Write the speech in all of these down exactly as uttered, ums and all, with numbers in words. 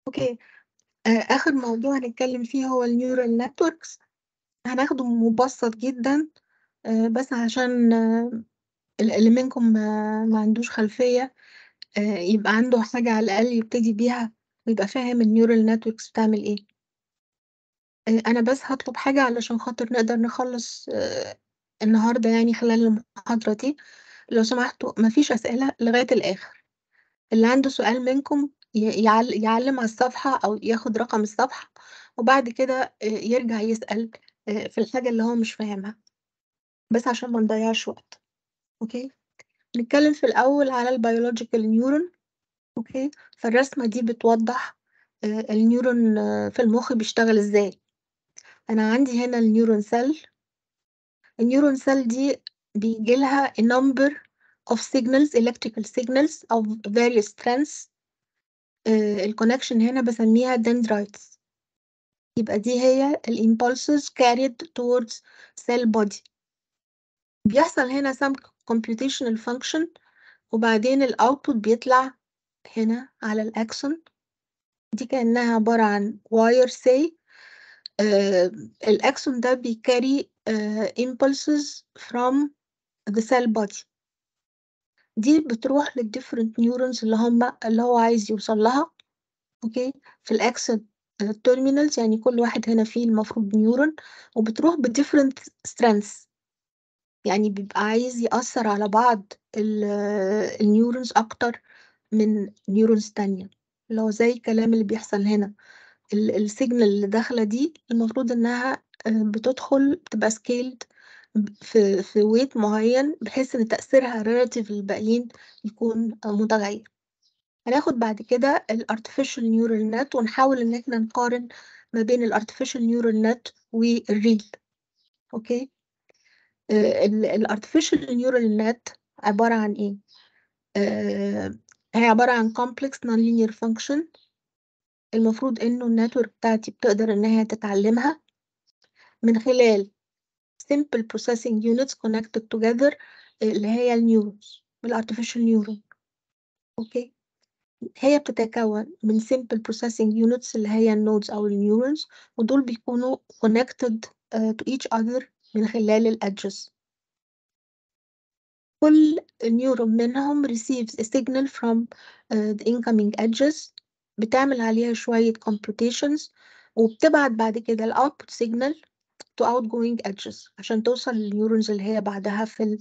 اوكي. آه، اخر موضوع هنتكلم فيه هو النيورال نتوركس. هناخده مبسط جدا، آه، بس عشان آه، اللي منكم ما, ما عندوش خلفية، آه، يبقى عنده حاجة على الأقل يبتدي بيها ويبقى فاهم النيورال نتوركس بتعمل ايه. آه، انا بس هطلب حاجة علشان خاطر نقدر نخلص آه، النهاردة، يعني خلال المحاضرة دي. لو سمحتوا مفيش أسئلة لغاية الآخر. اللي عنده سؤال منكم ي- يعل- يعلم على الصفحة أو ياخد رقم الصفحة، وبعد كده آه، يرجع يسأل آه، في الحاجة اللي هو مش فاهمها، بس عشان ما نضيعش وقت. أوكي. نتكلم في الأول على البيولوجيكال نيورون. أوكي. فالرسمة دي بتوضح آه، النيورون آه، في المخ بيشتغل إزاي. أنا عندي هنا النيورون سيل. النيورون سيل دي بيجي لها a number of signals electrical signals of various strengths. الكونكشن هنا بسميها dendrites. يبقى دي هي ال impulses carried towards cell body. بيحصل هنا some computational function، وبعدين ال output بيطلع هنا على الأكسون. دي كأنها عبارة عن wire say. آه الأكسون ده بيكاري آه impulses from the cell body. دي بتروح لل different neurons اللي هم اللي هو عايز يوصل لها. اوكي. في الاكسون terminals، يعني كل واحد هنا فيه المفروض نيورون، وبتروح ب different strengths. يعني بيبقى عايز يأثر على بعض النيورونز أكتر من نيورونز تانية، اللي هو زي الكلام اللي بيحصل هنا. السيجنال اللي داخلة دي المفروض إنها آه، بتدخل بتبقى سكيلد في في ويت معين، بحيث إن تأثيرها relative للباقيين يكون آه، متغير. هناخد بعد كده ال artificial neural net، ونحاول إن احنا نقارن ما بين ال artificial neural net والريل. أوكي. ال artificial neural net عبارة عن إيه؟ آه، هي عبارة عن complex nonlinear function. المفروض إنه النتورك بتاعتي بتقدر إنها تتعلمها من خلال simple processing units connected together، اللي هي النيورونز، الارتفيشال نيورون. اوكي. هي بتتكون من simple processing units اللي هي النودز او النيورونز، ودول بيكونوا connected uh, to each other من خلال الادجز. كل نيورون منهم receives a signal from uh, the incoming edges، بتعمل عليها شوية computations، وبتبعت بعد كده ال output signal to outgoing edges عشان توصل للنيورونز اللي هي بعدها في ال...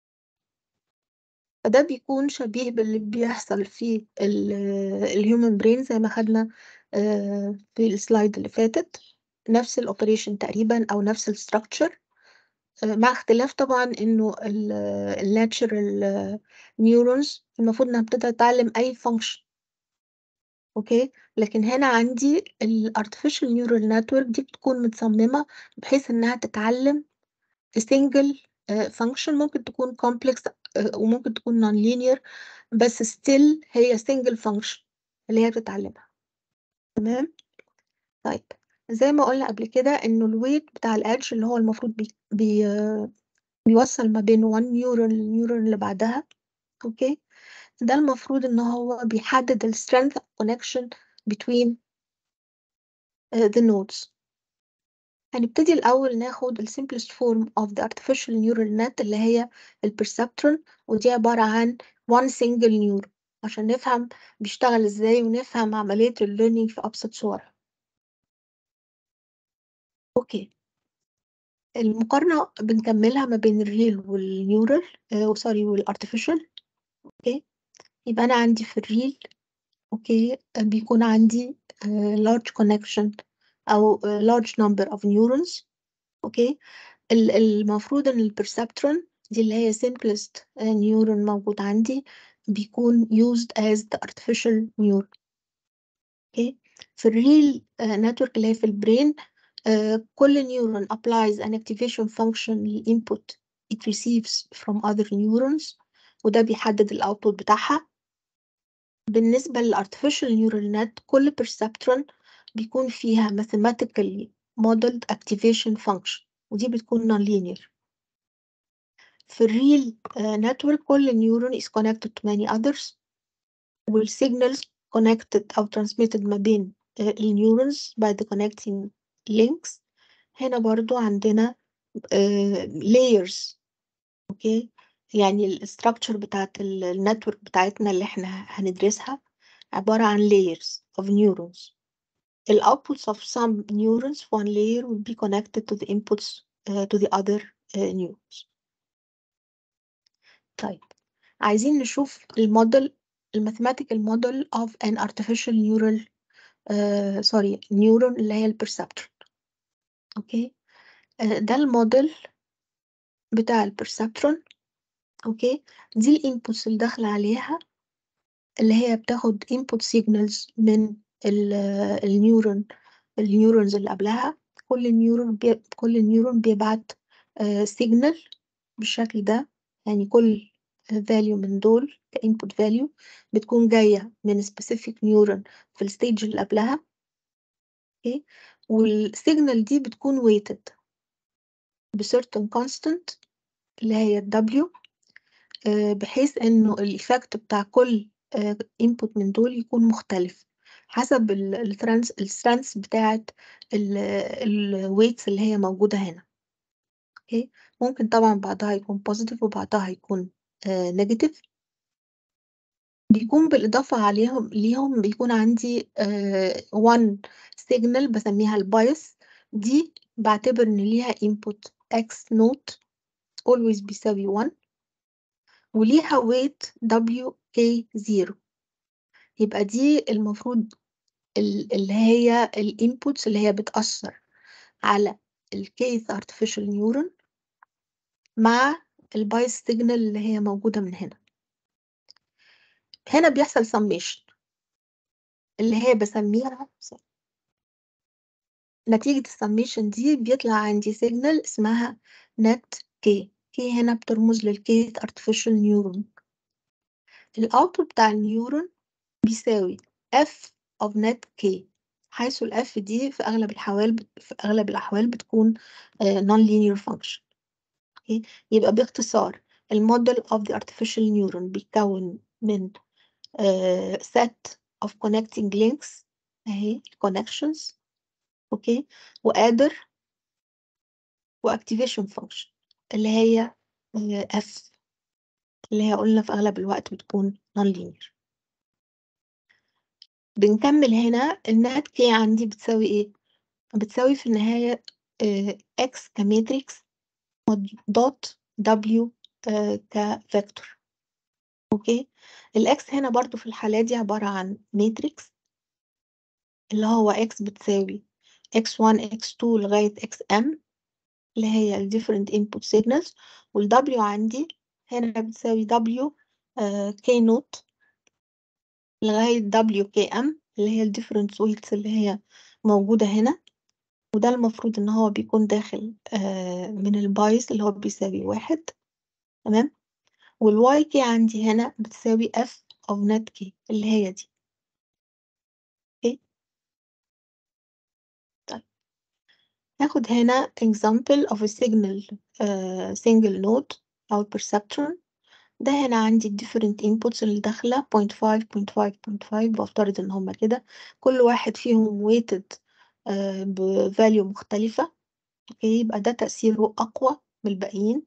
فده بيكون شبيه باللي بيحصل في الهيومن برين، زي ما خدنا آه، في السلايد اللي فاتت. نفس الاوبريشن تقريبا او نفس الستراكشر، مع اختلاف طبعا انه الناتشرال نيورونز المفروض انها بتبدا تتعلم اي فانكشن. اوكي. لكن هنا عندي الارتفيشال نيورال نتورك دي بتكون متصممه بحيث انها تتعلم single فانكشن. ممكن تكون complex آه، وممكن تكون non-linear، بس still هي single function اللي هي بتتعلمها. تمام. طيب، زي ما قلنا قبل كده انه الويت بتاع الادج اللي هو المفروض بي بي بيوصل ما بين one نيورون للنيورون اللي بعدها. اوكي. ده المفروض ان هو بيحدد ال strength of connection between uh, the nodes. هنبتدي الأول ناخد ال simplest form of the artificial neural net اللي هي ال perceptron، ودي عبارة عن one single neuron عشان نفهم بيشتغل ازاي ونفهم عملية ال learning في أبسط صورة. اوكي. المقارنة بنكملها ما بين الريل والنيورال آه سوري والارتفيشال. اوكي. يبقى أنا عندي في الريل، اوكي، آه، بيكون عندي آه large connection أو آه large number of neurons. اوكي. ال- المفروض ان البرسبترون دي اللي هي simplest نيورون موجود عندي بيكون used as the artificial neuron. اوكي. في الريل نتورك اللي هي في البرين، آه، كل نيورون applies an activation function للinput it receives from other neurons، وده بيحدد الاوتبوت بتاعها. بالنسبة للartificial neural net، كل perceptron بيكون فيها mathematically modeled activation function، ودي بتكون non-linear. في الريل نتورك كل نيورون is connected to many others، والsignals connected أو transmitted ما بين ال neurons by the connecting links. هنا برضو عندنا uh, layers. اوكي، يعني ال structure بتاعت ال network بتاعتنا اللي احنا هندرسها عبارة عن layers of neurons. The outputs of some neurons في one layer will be connected to the inputs uh, to the other uh, neurons. طيب، عايزين نشوف الموديل الماثيماتيكال موديل of an artificial neural uh, sorry neuron اللي هي البرسبترون. اوكي، uh, ده الموديل بتاع البرسبترون. اوكي، دي الانبوتس اللي داخله عليها، اللي هي بتاخد input signals من ال- النيورون النيورونز اللي قبلها. كل نيورون بي... كل نيورون بيبعت سيجنال بالشكل ده. يعني كل value من دول كinput value بتكون جاية من specific neuron في الستيج اللي قبلها. اوكي، والسيجنال دي بتكون weighted ب certain constant اللي هي W، آه، بحيث انه الايفكت بتاع كل انبوت من دول يكون مختلف حسب الترانس السترانس بتاعت الويتس اللي هي موجودة هنا. اوكي، ممكن طبعا بعضها يكون بوزيتيف وبعضها يكون نيجاتيف. بيكون بالإضافة عليهم ليهم بيكون عندي one signal بسميها البايس. دي بعتبر ان ليها input x نوت always بيساوي one، وليها weight W K zero. يبقى دي المفروض ال- اللي هي الانبوتس اللي هي بتأثر على الكيث artificial neuron مع البايس سيجنال اللي هي موجودة من هنا. هنا بيحصل summation اللي هي بسميها نتيجة السميشن دي بيطلع عندي سيجنال اسمها نت كي. كي هنا بترمز للكيث artificial neuron. الاوتبوت بتاع النيورون بيساوي F of net K، حيث ال F دي في أغلب الحوال في أغلب الأحوال بتكون uh, non-linear function. okay. يبقى باختصار الموديل of the artificial neuron بيتكون من uh, set of connecting links أهي connections. اوكي، وقادر وactivation function اللي هي uh, F اللي هي قلنا في أغلب الوقت بتكون non-linear. بنكمل هنا النات كي عندي بتساوي ايه؟ بتساوي في النهاية آه، x كماتريكس دوت w آه، كفيكتور. اوكي، الاكس هنا برضو في الحالة دي عبارة عن ماتريكس اللي هو x بتساوي إكس وان إكس تو لغاية xm اللي هي ال different input signals، وال w عندي هنا بتساوي w آه، k نوت لغاية w km اللي هي ال different weights اللي هي موجودة هنا. وده المفروض ان هو بيكون داخل آه من البايس اللي هو بيساوي واحد. تمام، والواي كي عندي هنا بتساوي اف of net كي اللي هي دي. اوكي، طيب ناخد هنا example of a signal uh, single node أو perceptron. ده هنا عندي different inputs اللي داخلة صفر فاصلة خمسة صفر فاصلة خمسة صفر خمسة، بفترض ان هما كده كل واحد فيهم weighted uh, ب value مختلفة. اوكي، يبقى ده تأثيره أقوى من الباقيين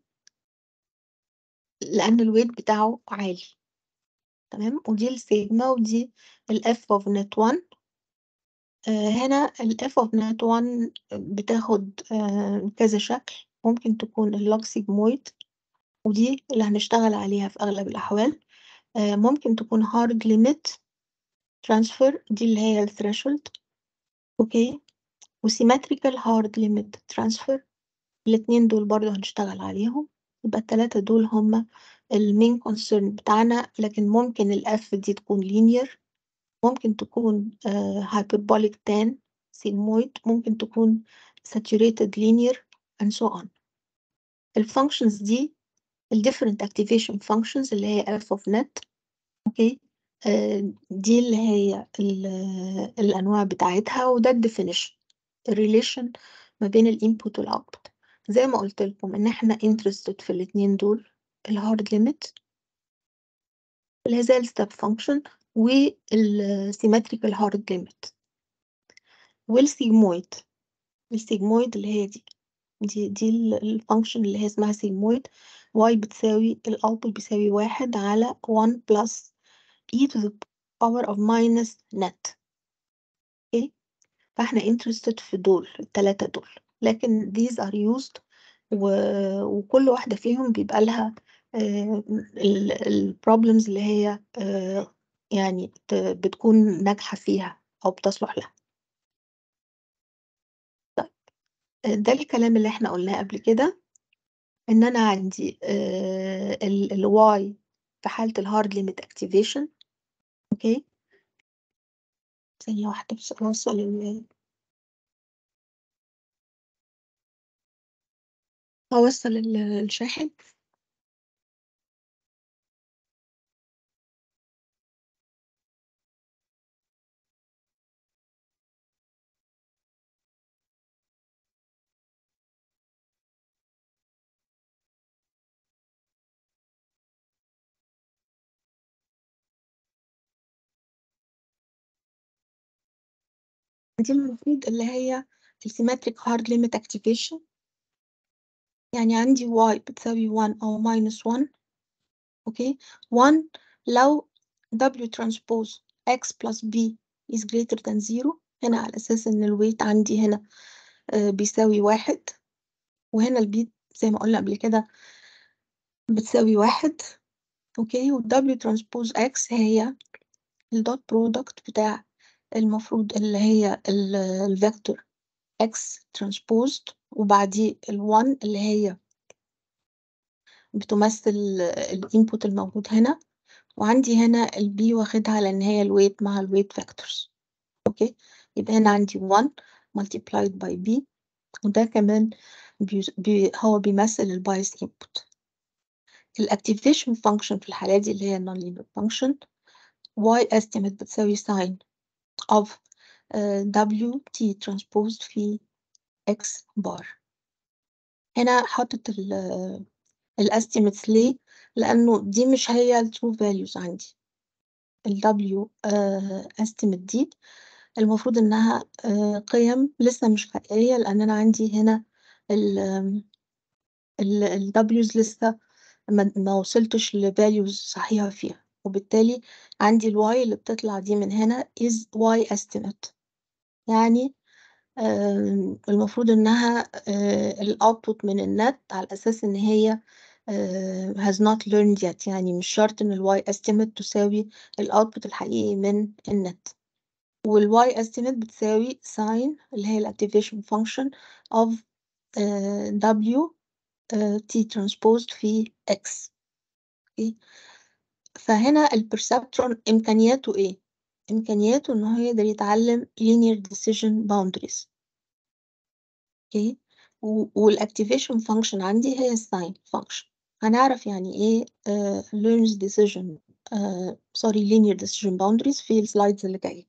لأن الويت بتاعه عالي. تمام، ودي السيجما ودي ال F of net one. آه هنا ال F of net one بتاخد آه كذا شكل. ممكن تكون اللوج سيجمويد ودي اللي هنشتغل عليها في أغلب الأحوال. آه ممكن تكون hard limit transfer دي اللي هي الثريشولد. اوكي، وسيمتريكال hard limit transfer الاتنين دول برضو هنشتغل عليهم. يبقى التلاتة دول هما المين كونسيرن بتاعنا. لكن ممكن الاف دي تكون linear، ممكن تكون uh, hyperbolic tan sigmoid، ممكن تكون saturated linear and so on. الفانكشنز دي ال different activation functions اللي هي f of net. اوكي، uh, دي اللي هي ال الأنواع بتاعتها، وده الديفينيشن الريليشن ما بين الانبوت والاوتبوت. زي ما قلت لكم ان احنا interested في الاتنين دول الهارد ليميت اللي هي زي الستep function والسيمتريكال هارد ليميت والسيجمويد. السيجمويد اللي هي دي دي دي الفانكشن اللي هي اسمها سيجمويد. y بتساوي الاوتبوت بيساوي واحد على واحد plus e to the power of minus net. اوكي، فاحنا interested في دول التلاتة دول، لكن these are used و... وكل واحدة فيهم بيبقى لها البروبلمز اللي هي آه، يعني ت- بتكون ناجحة فيها أو بتصلح لها. آه، ده الكلام اللي احنا قلناه قبل كده، ان انا عندي الواي في حالة الهارد ليميت اكتيفيشن. اوكي، ثانية واحدة بس اوصل ال- اوصل ال- الشاحن. دي المفروض اللي هي السيمتريك هارد ليميت اكتيفيشن، يعني عندي y بتساوي واحد او minus واحد. اوكي، واحد لو w transpose x plus b is greater than zero، هنا على اساس ان الويت عندي هنا آه، بيساوي واحد، وهنا البي زي ما قلنا قبل كده بتساوي واحد. اوكي، و w transpose x هي الدوت برودكت بتاع المفروض اللي هي الفيكتور x transposed وبعديه ال1 اللي هي بتمثل الانبوت الموجود هنا، وعندي هنا البي واخدها لان هي الويت مع الويت فاكتورز. اوكي، يبقى هنا عندي واحد multiplied by b، وده كمان بي بي هو بيمثل البايس انبوت. الاكتيفيشن فانكشن في الحالة دي اللي هي non linear function y estimate بتساوي ساين of uh, w t transposed في x بار. هنا حطت الاستيميتس ليه؟ لأنه دي مش هي ال true values عندي. ال W uh, estimate دي المفروض إنها uh, قيم لسه مش حقيقية، لأن أنا عندي هنا ال ال ال W's لسه ما, ما وصلتش ل values صحيحة فيها، وبالتالي عندي ال Y اللي بتطلع دي من هنا is Y estimate. يعني آه، المفروض انها الاوتبوت من النت على اساس ان هي آه، has not learned yet، يعني مش شرط ان الواي estimate تساوي الاوتبوت الحقيقي من النت. والواي estimate بتساوي ساين اللي هي الاكتيفيشن فانكشن of آه، W آه، T transposed في X. أوكي؟ فهنا البرسبترون امكانياته ايه؟ امكانياته ان هو يقدر يتعلم linear decision boundaries. اوكي، والاكتيفيشن فانكشن عندي هي الساين فانكشن. هنعرف يعني ايه uh, learns decision uh, sorry linear decision boundaries في السلايدز اللي جايه.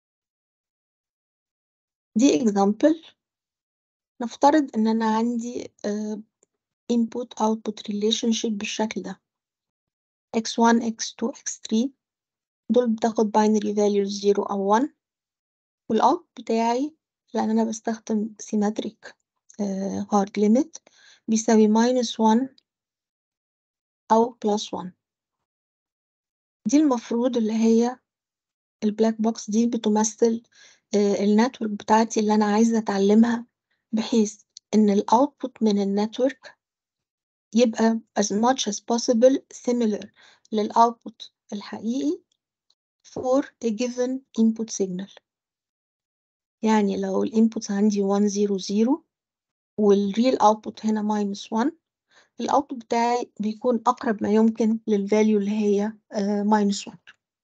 دي example. نفترض ان انا عندي uh, input output relationship بالشكل ده إكس واحد إكس اتنين إكس تلاتة، دول بتاخد binary values صفر او واحد، والاوت بتاعي لان انا بستخدم symmetric uh, hard limit بيساوي minus واحد أو plus واحد. دي المفروض اللي هي البلاك بوكس دي بتمثل النتورك بتاعتي اللي أنا عايزة أتعلمها، بحيث إن الأوتبوت من النتورك يبقى as much as possible similar للأوتبوت الحقيقي for a given input signal. يعني لو الانبوت عندي واحد صفر صفر والريل اوتبوت هنا minus واحد، الاوتبوت بتاعي بيكون اقرب ما يمكن للفاليو اللي هي minus واحد.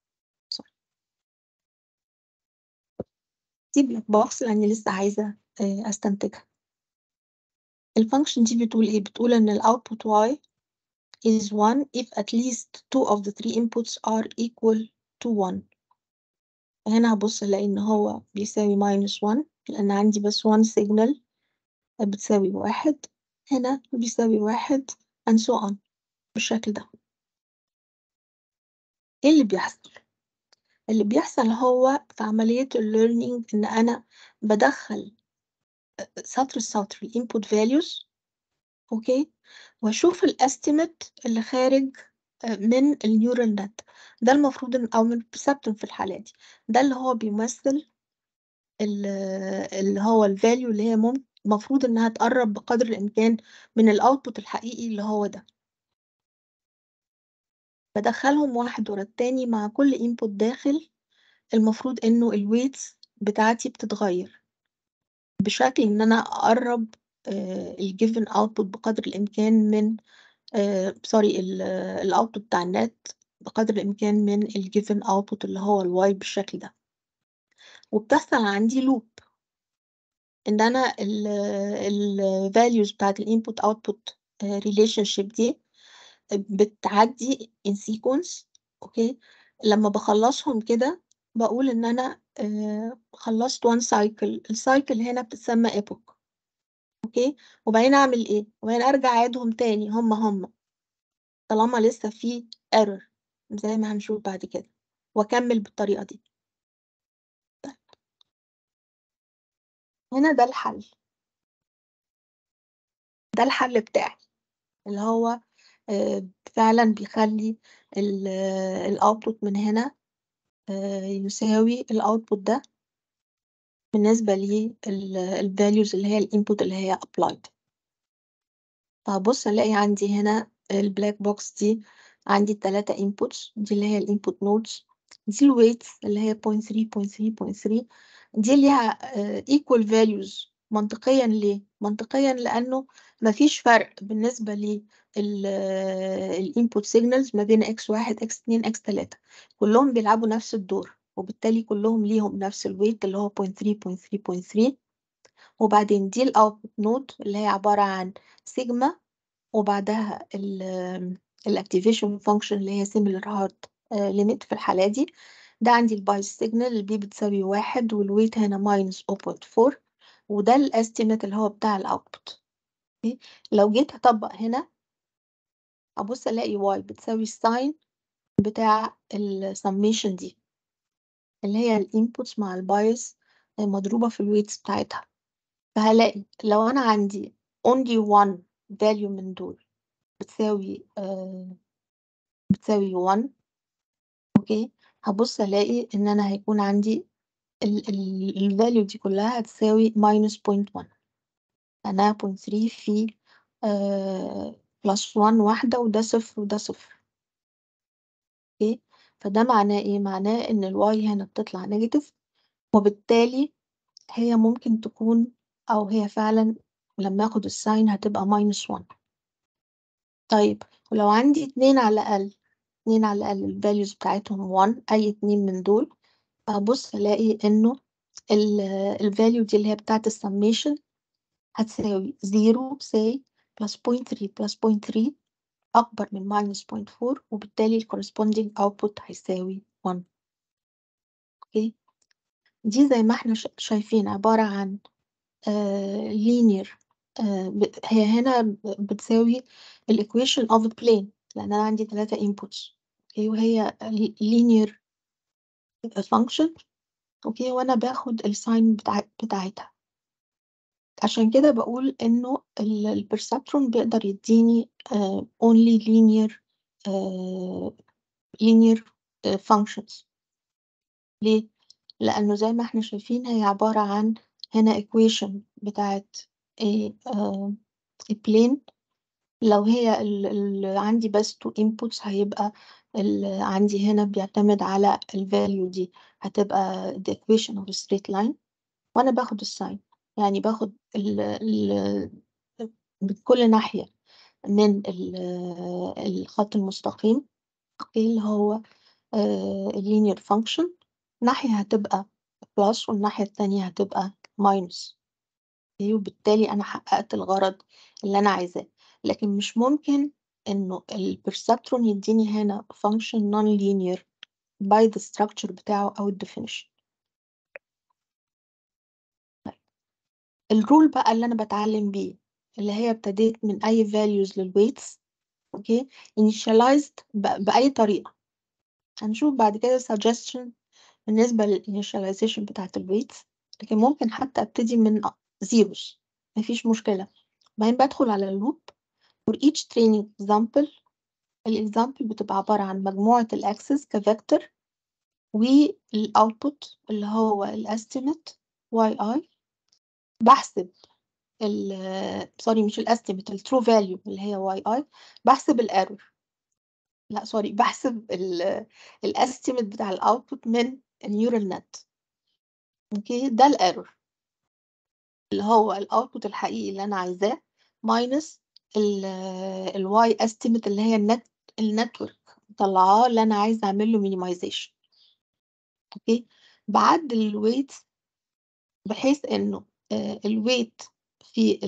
دي بلاك بوكس لاني لسه عايزه آه، استنتجها. الفانكشن دي بتقول ايه؟ بتقول ان الاوتبوت y is one if at least two of the three inputs are equal to one. هنا هبص الاقي ان هو بيساوي minus one لان عندي بس one signal بتساوي واحد، هنا بيساوي واحد and so on بالشكل ده. ايه اللي بيحصل؟ اللي بيحصل هو في عملية الليرنينج إن أنا بدخل سطر سطر الانبوت فاليوز، اوكي، واشوف الاستيميت اللي خارج آه، من النيورال نت. ده المفروض إن- او من البرسبترون في الحالة دي، ده اللي هو بيمثل ال- اللي هو الفاليو اللي هي ممكن المفروض انها تقرب بقدر الامكان من الاوتبوت الحقيقي اللي هو ده. بدخلهم واحد ورا التاني مع كل انبوت داخل. المفروض انه الويتس بتاعتي بتتغير بشكل ان انا اقرب الجيفن اوتبوت بقدر الامكان من سوري الاوتبوت بتاع النت بقدر الامكان من الجيفن اوتبوت اللي هو الواي بالشكل ده. وبتحصل عندي لوب ان انا الفاليوز بتاعت الانبوت اوتبوت ريليشن شيب دي بتعدي in sequence، اوكي. لما بخلصهم كده بقول ان انا آه، خلصت one cycle. السايكل هنا بتتسمى epoch، اوكي. وبعدين اعمل ايه؟ وبعدين ارجع اعيدهم تاني هم هم طالما لسه في error زي ما هنشوف بعد كده، واكمل بالطريقة دي. هنا ده الحل، ده الحل بتاعي اللي هو آه، فعلا بيخلي الاوتبوت من هنا آه، يساوي الاوتبوت ده بالنسبة للفاليوز اللي هي الانبوت اللي هي applied. فبص الاقي عندي هنا البلاك بوكس دي، عندي التلاتة inputs دي اللي هي الانبوت نودز، دي الويتس اللي هي صفر فاصلة ثلاثة صفر صفر صفر ثلاثة. دي ليها آه، equal values منطقيا. ليه؟ منطقيا لأنه مفيش فرق بالنسبة للانبوت سيجنالز ما بين اكس واحد اكس اتنين اكس تلاتة، كلهم بيلعبوا نفس الدور، وبالتالي كلهم ليهم نفس الويت اللي هو صفر فاصلة ثلاثة صفر صفر صفر. وبعدين دي الاوتبوت نود اللي هي عبارة عن سيجما، وبعدها الاكتيفيشن فانكشن اللي هي similar هارد ليميت في الحالة دي. ده عندي البايس سيجنال اللي بي بتساوي واحد، والويت هنا ماينس صفر فاصلة أربعة، وده الاستيميت اللي هو بتاع الاوتبوت. لو جيت اطبق هنا ابص الاقي واي بتساوي الساين بتاع السميشن دي اللي هي الانبوتس مع البايس مضروبة في الويتس بتاعتها. فهلاقي لو أنا عندي only one value من دول بتساوي آه بتساوي واحد، اوكي، هبص الاقي ان انا هيكون عندي الفاليو دي كلها هتساوي minus صفر فاصلة واحد، انا صفر فاصلة ثلاثة في آه بلس واحد واحدة، وده صفر وده صفر، اوكي. فده معناه ايه؟ معناه ان الواي هنا بتطلع نيجاتيف، وبالتالي هي ممكن تكون، او هي فعلا لما اخد الساين هتبقى ماينس واحد. طيب ولو عندي اتنين على الاقل، اتنين على الاقل الفاليوز بتاعتهم واحد، اي اتنين من دول، هبص الاقي انه الفاليو دي اللي هي بتاعت السميشن هتساوي صفر say plus صفر فاصلة ثلاثة plus صفر فاصلة ثلاثة اكبر من minus صفر فاصلة أربعة، وبالتالي ال corresponding output هيساوي واحد، اوكي. دي زي ما احنا شا- شايفين عبارة عن آه linear، آه ب- هي هنا ب- بتساوي ال equation of a plane لأن أنا عندي ثلاثة inputs، اوكي، وهي linear function، اوكي، وأنا باخد الساين بتاع بتاعتها. عشان كده بقول إنه البرسبترون بيقدر يديني آه only linear آه linear آه functions. ليه؟ لأنه زي ما احنا شايفين هي عبارة عن هنا equation بتاعت ايه آه plane. لو هي ال ال عندي بس two inputs هيبقى ال عندي هنا بيعتمد على ال value دي، هتبقى the equation of a straight line، وأنا باخد الساين، يعني باخد ال ال بكل ناحية من ال- الخط المستقيم، اللي هو اللينير فانكشن، ناحية هتبقى بلس والناحية التانية هتبقى ماينس، وبالتالي أنا حققت الغرض اللي أنا عايزاه. لكن مش ممكن إنه البرسبترون يديني هنا function non-linear by the structure بتاعه أو ال definition. الرول بقى اللي أنا بتعلم بيه اللي هي ابتديت من أي values للويتس، اوكي، initialized ب- بأي طريقة. هنشوف بعد كده suggestion بالنسبة للinitialization بتاعت الويتس، لكن ممكن حتى ابتدي من زيروز، مفيش مشكلة. بعدين بدخل على اللوب for each training example. الإكزامبل بتبقى عبارة عن مجموعة الأكسس كفيكتور، والأوتبوت اللي هو الأستيميت واي اي. بحسب ال سوري مش الاستيميت، الترو فاليو اللي هي واي اي. بحسب الايرور، لا سوري، بحسب الاستيميت بتاع الاوتبوت من النيورال نت. اوكي، ده الايرور اللي هو الاوتبوت الحقيقي اللي انا عايزاه ماينس الواي استيميت اللي هي النت النتورك مطلعاه اللي انا عايزه اعمل له مينيمايزيشن. اوكي، بعدل الويت بحيث انه الويت في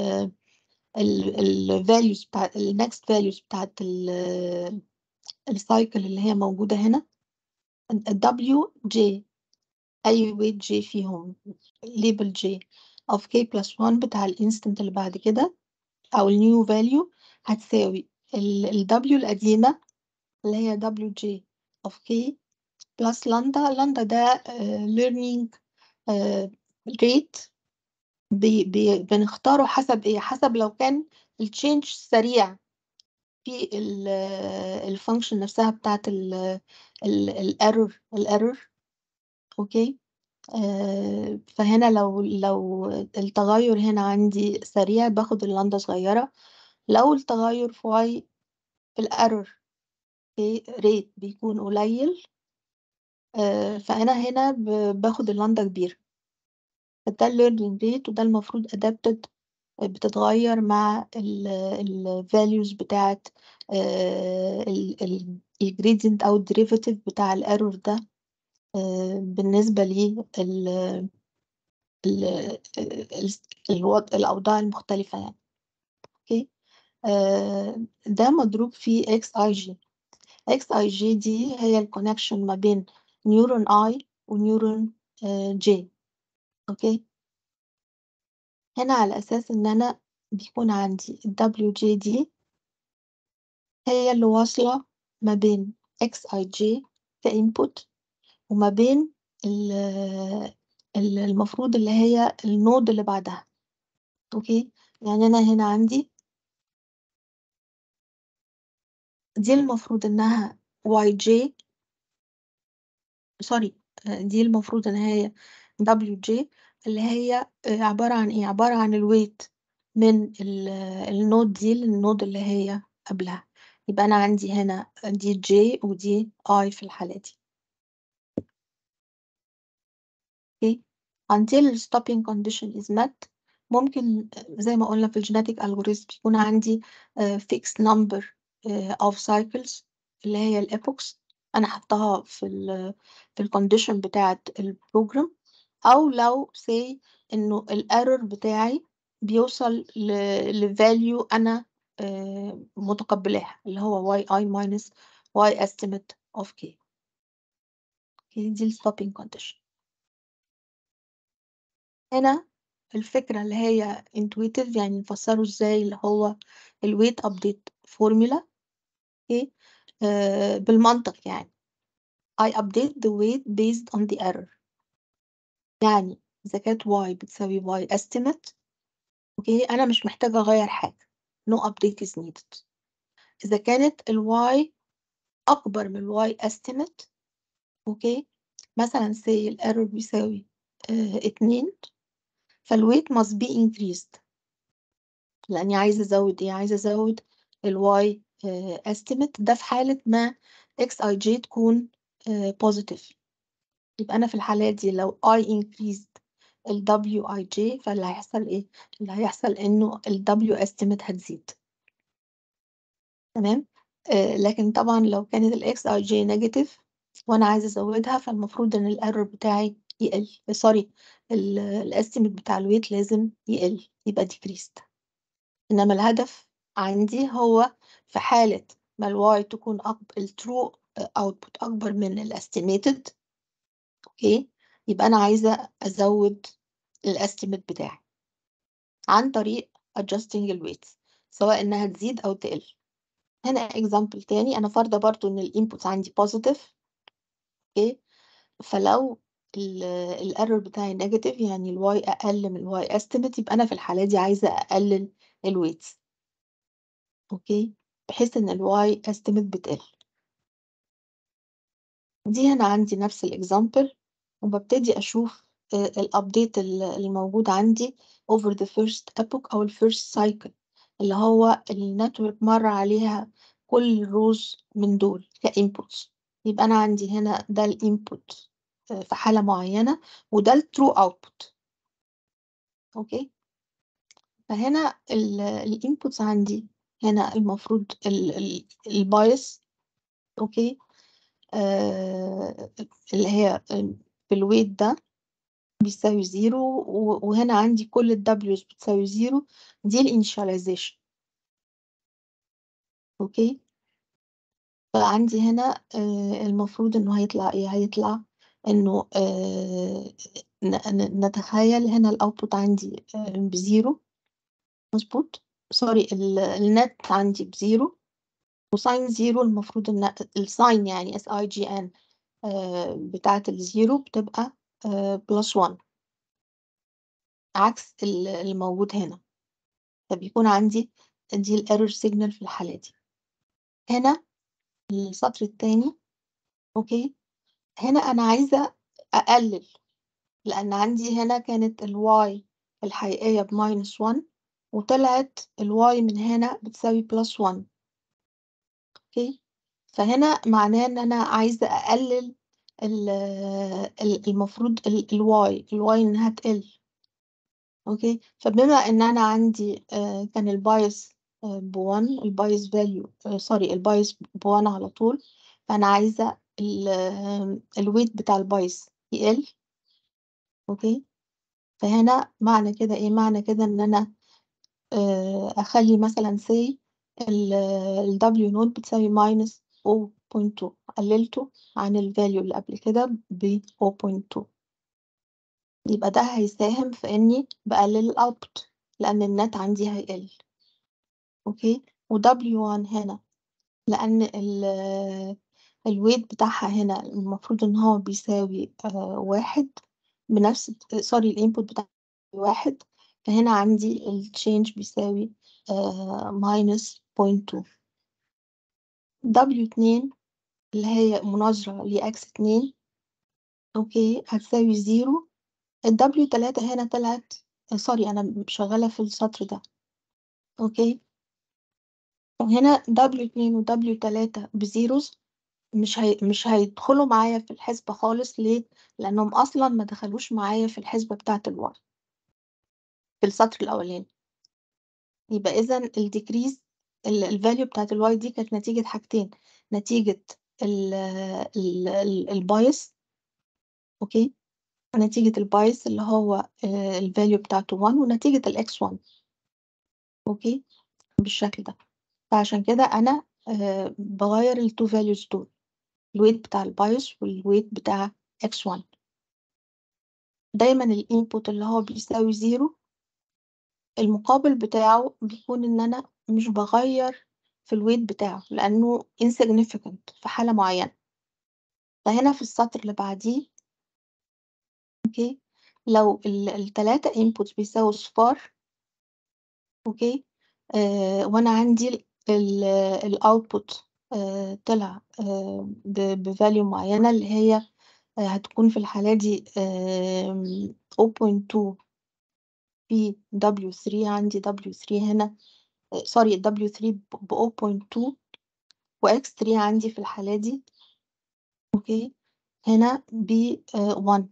الفاليوز بتاع النكست فاليوز بتاعت السايكل اللي هي موجودة هنا. الدبليو جي، أي ويت جي فيهم ليبل جي of k plus one بتاع الانستنت اللي بعد كده أو النيو فاليو هتساوي ال W القديمة اللي هي دبليو جي of k plus لاندا. لاندا ده uh, learning uh, rate. بي بي بنختاره حسب ايه؟ حسب لو كان التشينج سريع في الفانكشن نفسها بتاعت الايرور الايرور اوكي. آه فهنا لو لو التغير هنا عندي سريع باخد اللاندا صغيرة. لو التغير في واي في الايرور في ريت بيكون قليل، آه فانا هنا باخد اللاندا كبيرة. فده الليرنينج ريت، وده المفروض adapted بتتغير مع ال values بتاعت الجريدينت او الديريفاتيف بتاع الايرور ده بالنسبة لي الأوضاع المختلفة يعني. اوكي، ده مضروب في اكس اي جي. اكس اي جي دي هي الكونكشن ما بين نيورون اي ونيورون جي. اوكي، هنا على اساس ان انا بيكون عندي الدبليو جي دي هي اللي واصلة ما بين اكس اي جي كإنبوت وما بين المفروض اللي هي النود اللي بعدها. اوكي، يعني انا هنا عندي دي المفروض انها واي جي، سوري، دي المفروض ان هي دبليو جي اللي هي عبارة عن ايه؟ عبارة عن الويت من النود دي للنود اللي هي قبلها. يبقى انا عندي هنا دي جي ودي اي في الحالة دي. اوكي، until stopping condition is met. ممكن زي ما قلنا في الجينيتيك algorithm يكون عندي uh, fixed number uh, of cycles اللي هي الابوكس انا حطها في ال في الكونديشن بتاعه البروجرام، او لو say انه الايرور بتاعي بيوصل لفاليو انا uh, متقبلاها اللي هو y i minus y estimate of k. اوكي، دي الستوبينج كونديشن. هنا الفكرة اللي هي intuitive، يعني نفسره ازاي، اللي هو الويت update formula. اوكي، آه بالمنطق يعني I update the weight based on the error. يعني إذا كانت y بتساوي y estimate، اوكي، أنا مش محتاجة أغير حاجة. no update is needed. إذا كانت ال y أكبر من ال y estimate، اوكي، مثلا say الerror بيساوي آه اتنين، فالويت must be increased. لاني عايزه ازود ايه؟ عايزه ازود الواي estimate. ده في حاله ما اكس اي جي تكون بوزيتيف. يبقى انا في الحاله دي لو I increased ال دبليو اي جي فاللي هيحصل ايه؟ اللي هيحصل انه ال W estimate هتزيد. تمام. آه لكن طبعا لو كانت ال اكس اي جي نيجاتيف وانا عايزه ازودها، فالمفروض ان الايرور بتاعي يقل. سوري، الاستيميت بتاع الويت لازم يقل، يبقى decreased. إنما الهدف عندي هو في حالة ما الواي تكون أكبر، الترو اوتبوت أكبر من الاستيميتد، أوكي، يبقى أنا عايزة أزود الاستيميت بتاعي عن طريق adjusting الويتس، سواء إنها تزيد أو تقل. هنا example تاني، أنا فارضة برضو إن الانبوت عندي positive. أوكي، فلو الايرور بتاعي نيجاتيف، يعني الواي اقل من الواي استيميت، يبقى انا في الحالة دي عايزة اقلل الويتس. اوكي، بحيث ان الواي استيميت بتقل. دي هنا عندي نفس الاكزامبل، وببتدي اشوف الابديت الموجود عندي over the first epoch او الفيرست cycle، اللي هو النتورك مر عليها كل الروز من دول كانبوتس. يبقى انا عندي هنا ده الانبوت في حالة معينة، وده الترو اوتبوت. اوكي، فهنا الانبوتس عندي هنا المفروض البايس. اوكي، آه اللي هي بالويت ده بيساوي زيرو، و- وهنا عندي كل الدبليوز بتساوي زيرو. دي الانيشاليزيشن. اوكي، فعندي هنا آه المفروض انه هيطلع ايه؟ هيطلع انه آه ن- ن- نتخيل هنا الاوتبوت عندي آه بزيرو. مظبوط. سوري، ال- النت عندي بزيرو، وساين زيرو المفروض ان الساين يعني اس اي جي ان بتاعت الزيرو بتبقى بلس واحد، عكس ال- الموجود هنا. فبيكون عندي دي الايرور سيجنال في الحالة دي. هنا السطر الثاني. اوكي، هنا انا عايزة اقلل، لان عندي هنا كانت الواي الحقيقية بماينس واحد، وطلعت الواي من هنا بتساوي بلس واحد. اوكي، فهنا معناه ان انا عايزة اقلل ال- ال- المفروض الواي الواي انها تقل. اوكي، فبما ان انا عندي آه كان البايس بوان، البايس فاليو سوري البايس بوان على طول، فانا عايزه الويت بتاع البايس يقل. اوكي، فهنا معنى كده ايه؟ معنى كده ان انا آه اخلي مثلا سي ال W نوت بتساوي ماينس صفر فاصلة اتنين، قللته عن الفاليو اللي قبل كده ب صفر فاصلة اتنين. يبقى ده هيساهم في اني بقلل الاوتبوت، لان النت عندي هيقل. اوكي، و دبليو واحد هنا لان ال الويت بتاعها هنا المفروض ان هو بيساوي آه واحد، بنفس سوري الانبوت بتاعها واحد، فهنا عندي التشينج بيساوي آه ماينس صفر فاصلة اتنين. دبليو اتنين اللي هي مناظرة لإكس اتنين، اوكي، هتساوي زيرو. الدبليو تلاتة هنا طلعت آه، سوري انا شغالة في السطر ده. اوكي، وهنا دبليو اتنين و دبليو تلاتة بزيروز، مش هي... مش هيدخلوا معايا في الحسبة خالص. ليه؟ لأنهم أصلا ما دخلوش معايا في الحسبة بتاعة الواي في السطر الأولاني. يبقى إذا الديكريز الفاليو بتاعة الواي دي كانت نتيجة حاجتين: نتيجة ال ال ال البايس. أوكي، نتيجة البايس اللي هو الفاليو بتاعته واحد، ونتيجة الإكس واحد. أوكي، بالشكل ده. فعشان كده أنا آه، بغير التو فاليوز دول، الويت بتاع البايس والويت بتاع إكس واحد. دايما الانبوت اللي هو بيساوي زيرو، المقابل بتاعه بيكون ان انا مش بغير في الويت بتاعه لانه insignificant في حالة معينة. فهنا في السطر اللي بعديه، اوكي، لو ال- التلاتة inputs بيساوي صفار، اوكي، آه وانا عندي الاوتبوت آه طلع آه بفاليو معينة، اللي هي آه هتكون في الحالة دي آه صفر فاصلة اتنين في دبليو ثري. عندي دبليو ثري هنا سوري دبليو ثري ب صفر فاصلة اتنين، و إكس ثري عندي في الحالة دي اوكي هنا ب واحد.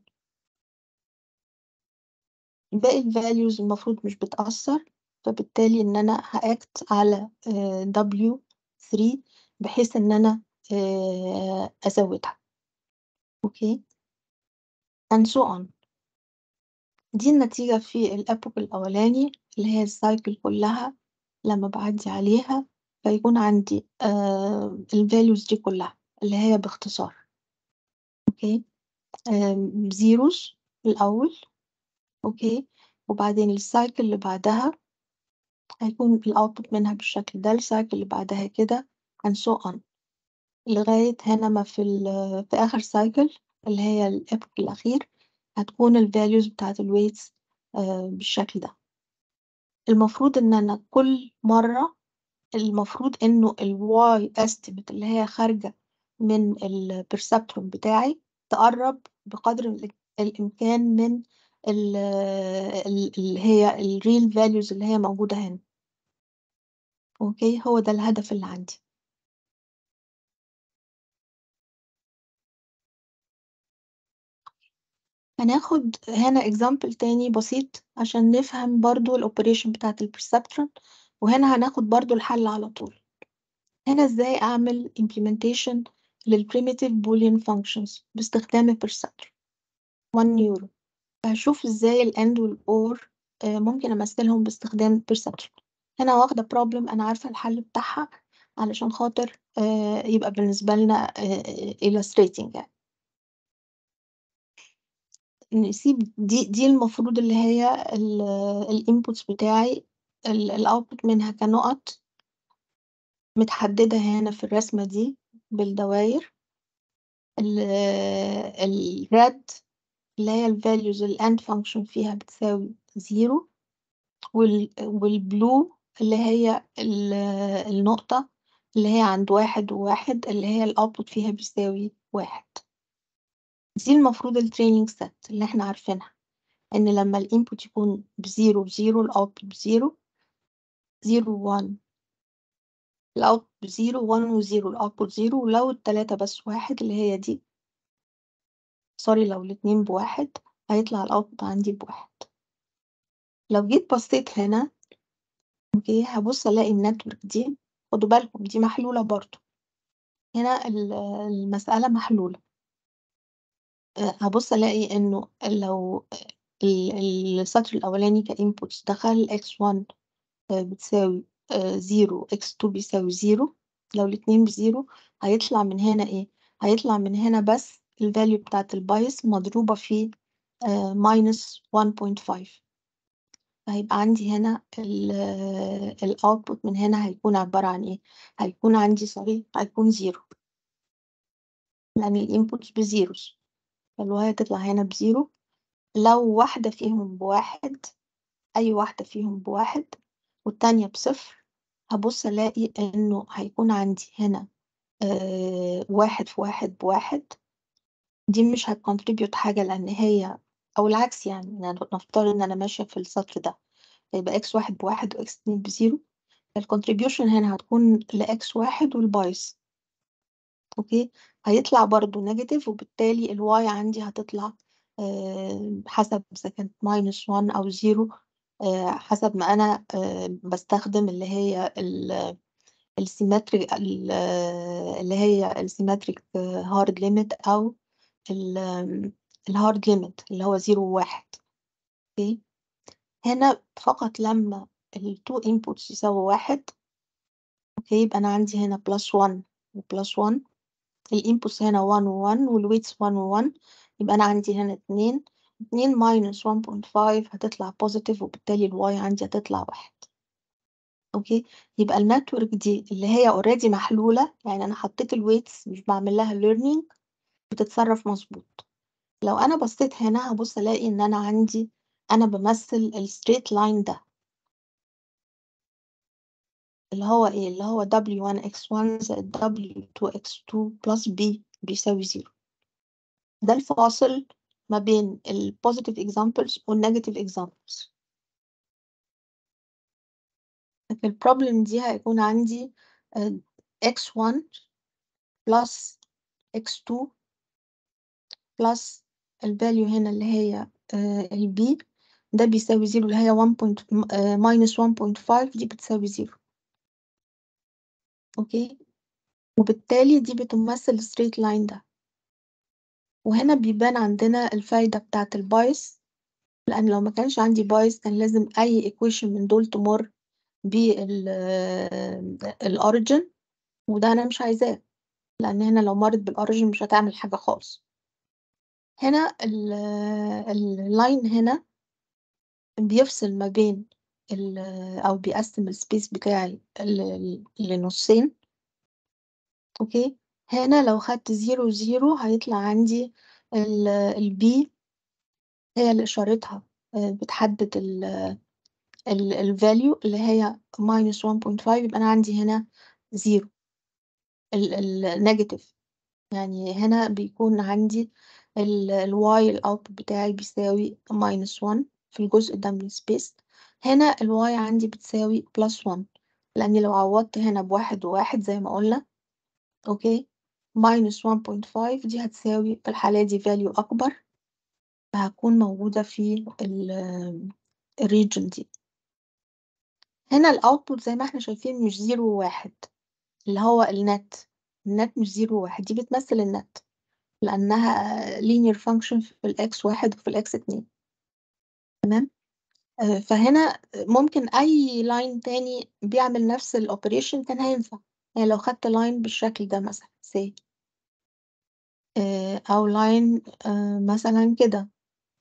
باقي الفاليوز المفروض مش بتأثر، فبالتالي ان انا هاكت على دبليو ثري بحيث ان انا آه، ازودها. اوكي، and so on. دي النتيجة في الأبوك الأولاني اللي هي السايكل كلها لما بعدي عليها، فيكون عندي آه الفاليوز دي كلها اللي هي باختصار اوكي زيروز الأول. اوكي، وبعدين السايكل اللي بعدها هيكون الأوتبوت منها بالشكل ده، السايكل اللي بعدها كده and so on، لغاية هنا ما في ال في آخر سايكل اللي هي الإبك الأخير هتكون الفاليوز بتاعت الويتس آه بالشكل ده. المفروض إن أنا كل مرة المفروض إنه الواي estimate اللي هي خارجة من البرسبتروم بتاعي تقرب بقدر ال- الإمكان من ال- ال- اللي هي الريل فاليوز اللي هي موجودة هنا. أوكي، هو ده الهدف اللي عندي. هناخد هنا example تاني بسيط عشان نفهم برضو الأوبريشن بتاعت البرسبترون، وهنا هناخد برضو الحل على طول. هنا ازاي أعمل implementation للprimitive boolean functions باستخدام البرسبترون واحد نيورو. هشوف ازاي الاند والأور ممكن أمثلهم باستخدام البرسبترون. هنا واخدة problem أنا عارفة الحل بتاعها علشان خاطر آه، يبقى بالنسبة لنا آه، illustrating يعني. نسيب دي دي المفروض اللي هي الانبوتس بتاعي، الاوتبوت منها كنقط متحددة هنا في الرسمة دي بالدوائر. الريد اللي هي الفاليوز الاند فانكشن فيها بتساوي زيرو، والبلو اللي هي ال- النقطة اللي هي عند واحد وواحد اللي هي الاوتبوت فيها بيساوي واحد. دي المفروض التريننج سيت اللي احنا عارفينها، ان لما الانبوت يكون بزيرو بزيرو الاوتبوت بزيرو، زيرو وان الاوتبوت بزيرو، وان وزيرو الاوتبوت زيرو، ولو التلاتة بس واحد اللي هي دي، سوري لو الاتنين بواحد هيطلع الاوتبوت عندي بواحد. لو جيت بصيت هنا اوكي هبص الاقي النتورك دي، خدوا بالكم دي محلولة برضو، هنا ال- المسألة محلولة. أه، هبص الاقي انه لو ال- السطر الاولاني كانبوتس دخل اكس واحد بتساوي زيرو، اكس اتنين بيساوي زيرو، لو الاتنين بزيرو هيطلع من هنا ايه؟ هيطلع من هنا بس الفاليو بتاعت البايس مضروبة في ماينس واحد فاصلة خمسة، فهيبقى عندي هنا الاوتبوت من هنا هيكون عبارة عن ايه؟ هيكون عندي سوري هيكون زيرو، لأن الانبوتس بزيروز، فالواي هتطلع هنا بزيرو. لو واحدة فيهم بواحد، أي واحدة فيهم بواحد والتانية بصفر، هبص ألاقي إنه هيكون عندي هنا آه واحد في واحد بواحد، دي مش هتكونتريبيوت حاجة لأن هي، أو العكس يعني، يعني نفترض إن أنا ماشية في السطر ده يبقى إكس واحد بواحد وإكس اتنين بزيرو، الكونتريبيوشن هنا هتكون لإكس واحد والبايس. أوكي، هيطلع برضو نيجاتيف، وبالتالي الواي عندي هتطلع آه حسب إذا كانت ماينس واحد أو زيرو، آه حسب ما أنا آه بستخدم اللي هي السيمتريك اللي هي السيمتريك هارد ليميت او الهارد ليميت اللي هو زيرو وواحد. اوكي، هنا فقط لما التو انبوتس يساوي واحد، اوكي يبقى انا عندي هنا بلس واحد وبلس واحد، الانبوتس هنا واحد و1 والويتس واحد و1، يبقى انا عندي هنا اتنين، اتنين ماينس واحد فاصلة خمسة هتطلع بوزيتيف، وبالتالي الواي عندي هتطلع واحد. اوكي، يبقى النتورك دي اللي هي اوريدي محلولة، يعني انا حطيت الويتس مش بعمل لها learning، بتتصرف مظبوط. لو انا بصيت هنا هبص الاقي ان انا عندي، انا بمثل الستريت لاين ده اللي هو ايه، اللي هو دبليو واحد اكس واحد زائد دبليو اتنين اكس اتنين بلس B بيساوي زيرو. ده الفاصل ما بين البوزيتيف examples والنيجاتيف examples. في البروبلم دي هيكون عندي آه، اكس واحد plus اكس اتنين plus الفاليو هنا اللي هي البي، ده بيساوي زيرو، اللي هي واحد ماينس واحد فاصلة خمسة دي بتساوي زيرو. اوكي، وبالتالي دي بتمثل الستريت لاين ده. وهنا بيبان عندنا الفايدة بتاعت البايس، لأن لو ما كانش عندي بايس كان لازم أي ايكويشن من دول تمر بالأوريجن، وده أنا مش عايزاه، لأن هنا لو مرت بالأوريجن مش هتعمل حاجة خالص. هنا اللاين هنا بيفصل ما بين ال أو بيقسم السبيس بتاعي ل- لنصين. اوكي، هنا لو خدت زيرو زيرو هيطلع عندي البي هي اللي إشارتها آه، بتحدد الفاليو اللي هي minus one point five، يبقى أنا عندي هنا زيرو النيجاتيف. يعني هنا بيكون عندي الواي الاوتبوت بتاعي بيساوي minus one في الجزء ده من السبيس. هنا الواي عندي بتساوي plus one، لأني لو عوضت هنا بواحد وواحد زي ما قلنا اوكي minus one point five دي هتساوي في الحالة دي value أكبر، فهتكون موجودة في الريجن دي. هنا الاوتبوت زي ما احنا شايفين مش زيرو وواحد، اللي هو النت. النت مش زيرو وواحد، دي بتمثل النت لأنها linear function في الإكس واحد وفي الإكس اتنين. تمام. آه، فهنا ممكن أي لاين تاني بيعمل نفس الأوبريشن كان هينفع. يعني لو خدت لاين بالشكل ده مثلا سي أو لاين مثلا كده،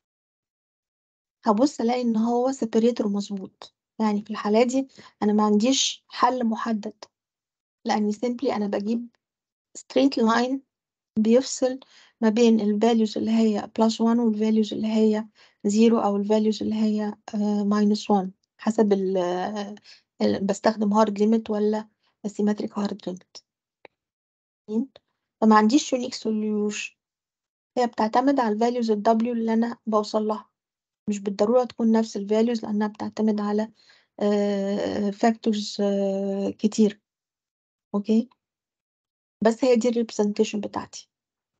هبص ألاقي إن هو سيبريتور مظبوط. يعني في الحالة دي أنا ما عنديش حل محدد، لأني simply أنا بجيب straight line بيفصل ما بين ال values اللي هي plus one وال values اللي هي zero أو ال values اللي هي uh, minus one، حسب ال ال- بستخدم hard limit ولا symmetric hard limit. فما عنديش unique solution، هي بتعتمد على ال values ال W اللي أنا بوصل لها، مش بالضرورة تكون نفس ال values لأنها بتعتمد على uh, factors uh, كتير. أوكي، بس هي دي ال representation بتاعتي.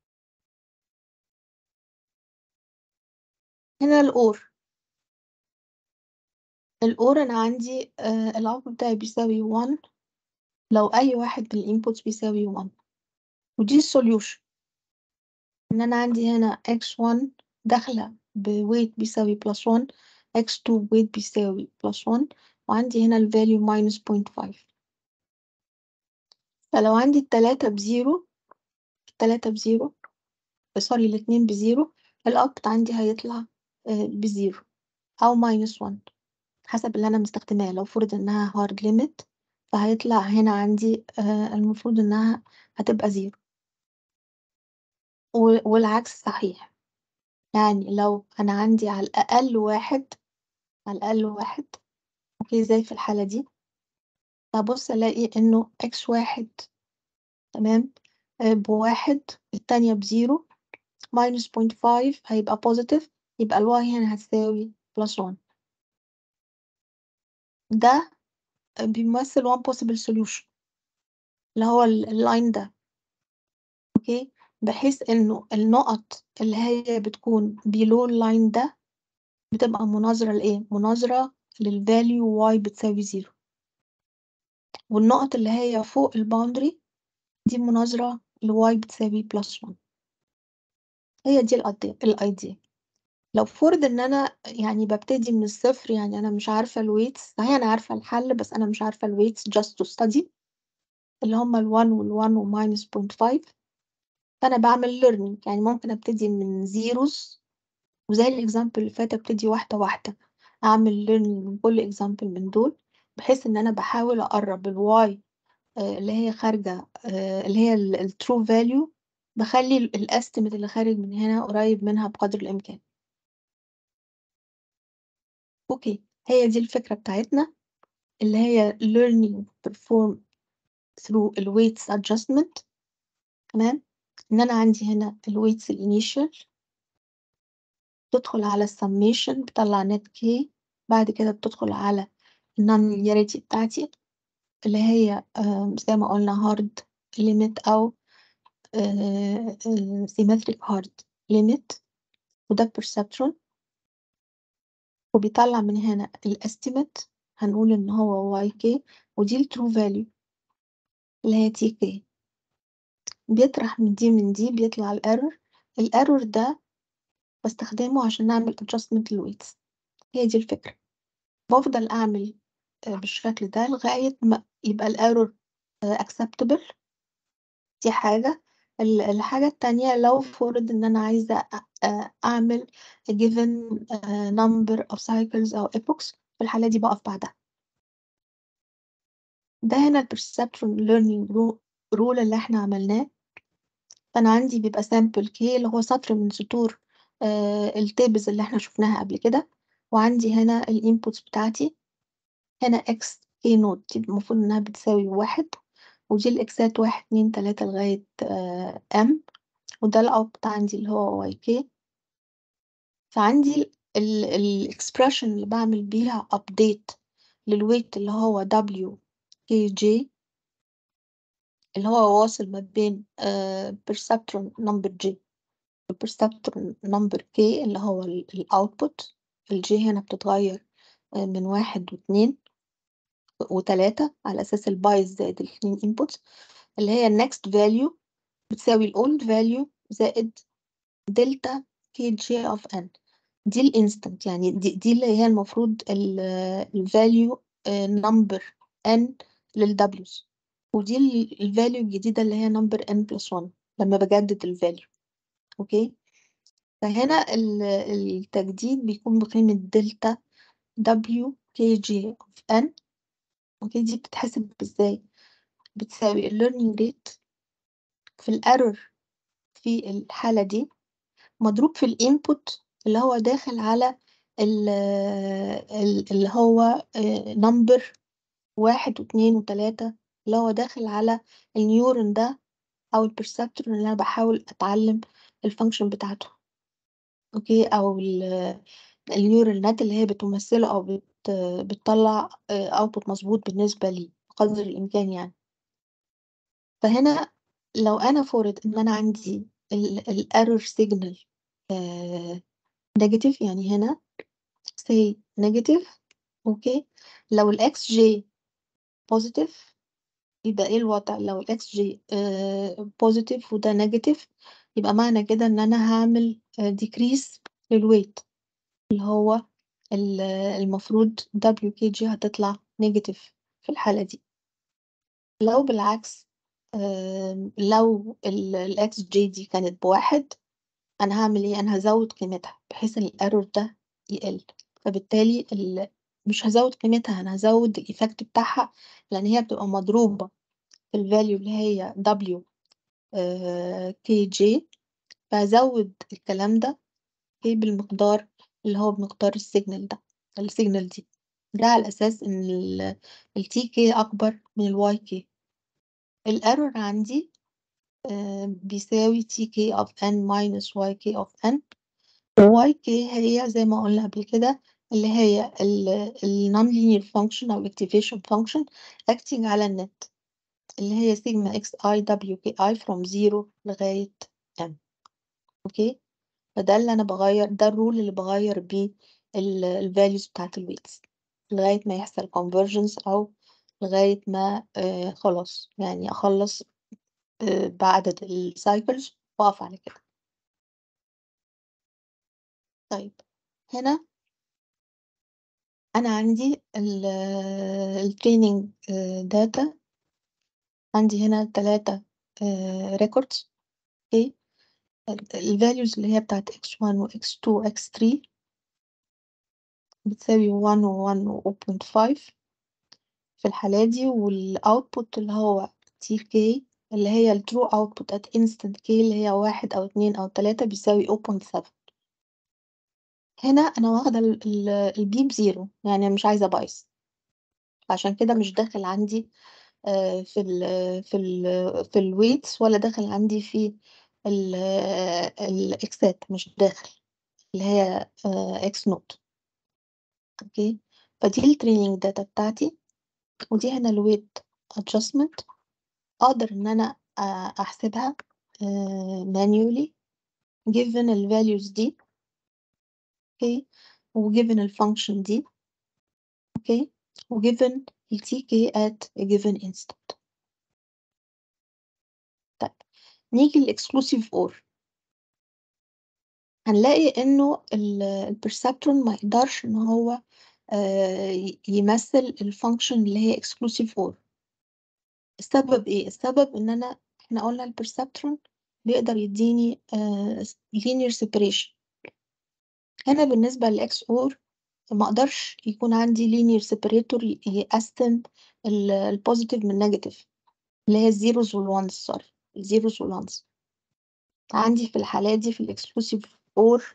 هنا الأور الأور أنا عندي آه الأوتبوت بتاعي بيساوي one لو أي واحد من الإنبوتس بيساوي one، ودي السوليوشن. إن أنا عندي هنا إكس one داخلة بويت بيساوي plus one، إكس two بويت بيساوي plus one، وعندي هنا الفاليو minus point five. فلو عندي التلاتة بزيرو التلاتة بزيرو سوري الاتنين بزيرو، الأوتبوت عندي هيطلع آه بزيرو أو minus one حسب اللي أنا مستخدماه. لو فرض إنها hard limit فهيطلع هنا عندي آه المفروض إنها هتبقى زيرو، والعكس صحيح. يعني لو أنا عندي على الأقل واحد على الأقل واحد أوكي زي في الحالة دي، هبص ألاقي إنه إكس واحد تمام آه بواحد، التانية بزيرو، minus point five هيبقى positive، يبقى الواي هنا هتساوي plus one. ده بيمثل one possible solution اللي هو اللاين ده. اوكي، بحيث انه النقط اللي هي بتكون below اللاين ده بتبقى مناظرة لإيه؟ مناظرة للفاليو y بتساوي زيرو، والنقط اللي هي فوق الباوندري دي مناظرة ل y بتساوي بلس one. هي دي الايديا. لو فرض ان انا يعني ببتدي من الصفر، يعني انا مش عارفة الويتس، صحيح انا عارفة الحل بس انا مش عارفة الويتس just to study اللي هما ال one وال one و minus point five. فانا بعمل learning، يعني ممكن ابتدي من zeros، وزي الاكزامبل اللي فات ابتدي واحدة واحدة اعمل learning من كل اكزامبل من دول، بحيث ان انا بحاول اقرب الواي اللي هي خارجة آه، اللي هي الترو فاليو، بخلي الاستيميت اللي خارج من هنا قريب منها بقدر الامكان. اوكي، هي دي الفكرة بتاعتنا اللي هي learning perform through ال weights adjustment. تمام، ان انا عندي هنا ال weights الانيشال تدخل على السميشن بطلع نت كي، بعد كده بتدخل على النون-linearity بتاعتي اللي هي آه، زي ما قلنا hard limit أو آه، آه، symmetric hard limit، وده perceptron، وبيطلع من هنا الاستيميت هنقول إن هو واي كي، ودي الترو فاليو اللي هي تي كي. بيطرح من دي من دي بيطلع الايرور. الايرور ده بستخدمه عشان نعمل adjustment للويتس. هي دي الفكرة. بفضل أعمل آه، بالشكل ده لغاية ما يبقى الايرور acceptable. دي حاجة. ال- الحاجة التانية لو فرض إن أنا عايزة أ- أ- أعمل a given uh, number of cycles أو epochs، في الحالة دي بقف بعدها. ده هنا ال perceptron learning ru- rule اللي احنا عملناه. فانا عندي بيبقى سامبل كي اللي هو سطر من سطور آه التيبلز اللي احنا شفناها قبل كده، وعندي هنا الانبوتس بتاعتي. هنا اكس كي نوت دي المفروض انها بتساوي واحد، ودي الاكسات واحد اتنين تلاتة لغاية آه ام، وده الاوتبوت عندي اللي هو واي كي. فعندي الاكسبريشن اللي بعمل بيها ابديت للويت اللي هو دبليو كي جي، اللي هو واصل ما بين perceptron number J و perceptron number K اللي هو الاوتبوت. الجي هنا بتتغير آه، من واحد واتنين وتلاتة على أساس البايز زائد الاتنين inputs، اللي هي next value بتساوي ال old value زائد دلتا كي جي of n. دي الانستنت، يعني دي, دي اللي هي المفروض الفاليو نمبر n للدبليوز، ودي الفاليو الجديدة اللي هي نمبر n plus one لما بجدد الفاليو. اوكي، فهنا ال- التجديد بيكون بقيمة دلتا w kg of n. اوكي، دي بتتحسب ازاي؟ بتساوي ال learning rate في الايرور في الحالة دي مضروب في الانبوت اللي هو داخل على ال- ال- اللي هو نمبر واحد واثنين وثلاثة، اللي هو داخل على النيورون ده او البرسبتور اللي انا بحاول اتعلم الفانكشن بتاعته. اوكي، او النيورال نت اللي هي بتمثله او بت بتطلع اوتبوت مظبوط بالنسبة لي قدر الامكان يعني. فهنا لو انا فرض ان انا عندي الايرور سيجنال نيجاتيف، يعني هنا say نيجاتيف. اوكي، لو الاكس جي بوزيتيف يبقى ايه الوضع؟ لو الاكس جي بوزيتيف وده نيجاتيف، يبقى معنى كده ان انا هعمل ديكريس للويت اللي هو ال- المفروض دبليو كي جي هتطلع نيجاتيف في الحالة دي. لو بالعكس، آم، لو الاكس جي دي كانت بواحد، انا هعمل ايه؟ انا هزود قيمتها بحيث ان الايرور ده يقل. فبالتالي ال... مش هزود قيمتها، انا هزود الايفكت بتاعها، لان هي بتبقى مضروبة في الفاليو اللي هي W كي جي. فهزود الكلام ده في بالمقدار اللي هو بمقدار السيجنال ده، السيجنال دي، ده على اساس ان التي كي اكبر من الواي كي. الايرور عندي آه، بيساوي تي كي of n minus واي كي of n. واي كي هي زي ما قلنا قبل كده اللي هي ال non-linear function أو activation function acting على النت، اللي هي سيجما اكس اي دبليو كي اي from zero لغاية m. اوكي، فده اللي أنا بغير، ده الرول اللي بغير بيه ال values بتاعت الويتس لغاية ما يحصل convergence، أو لغاية ما آه خلاص يعني أخلص آه بعدد السايكلز وأقف على كده. طيب، هنا أنا عندي التريننج داتا، عندي هنا تلاتة ريكوردز. اوكي، الفاليوز اللي هي بتاعت إكس واحد و إكس اتنين و إكس تلاتة بتساوي واحد و واحد و صفر فاصلة خمسة في الحالة دي، والأوتبوت اللي هو تي كي اللي هي الترو أوتبوت at instant كي اللي هي واحد أو اتنين أو تلاتة بيساوي صفر فاصلة سبعة. هنا أنا واخدة البي بزيرو، يعني مش عايزة بايس، عشان كده مش داخل عندي آه، في ال في ال في الويتس، ولا داخل عندي في الاكسات، مش داخل اللي هي اكس نوت. اوكي، فدي التريننج داتا بتاعتي، ودي هنا الويت ادجستمنت. اقدر ان انا آه، احسبها مانيولي given ال values دي. اوكي، و given ال function دي. اوكي، و given ال tk at a given instant. طيب، نيجي للاكسكلوسيف اور. هنلاقي انه البرسبترون ما يقدرش ان هو آه، ي- يمثل الفانكشن اللي هي exclusive or. السبب ايه؟ السبب ان انا احنا قلنا البرسبترون بيقدر يديني آه، linear separation. هنا بالنسبة للاكس اور ما اقدرش يكون عندي linear separator ي- يقسم البوزيتيف من النيجاتيف، اللي هي الزيروز والوانز، سوري، الزيروز والوانز. عندي في الحالة دي في الاكسكلوسيف اور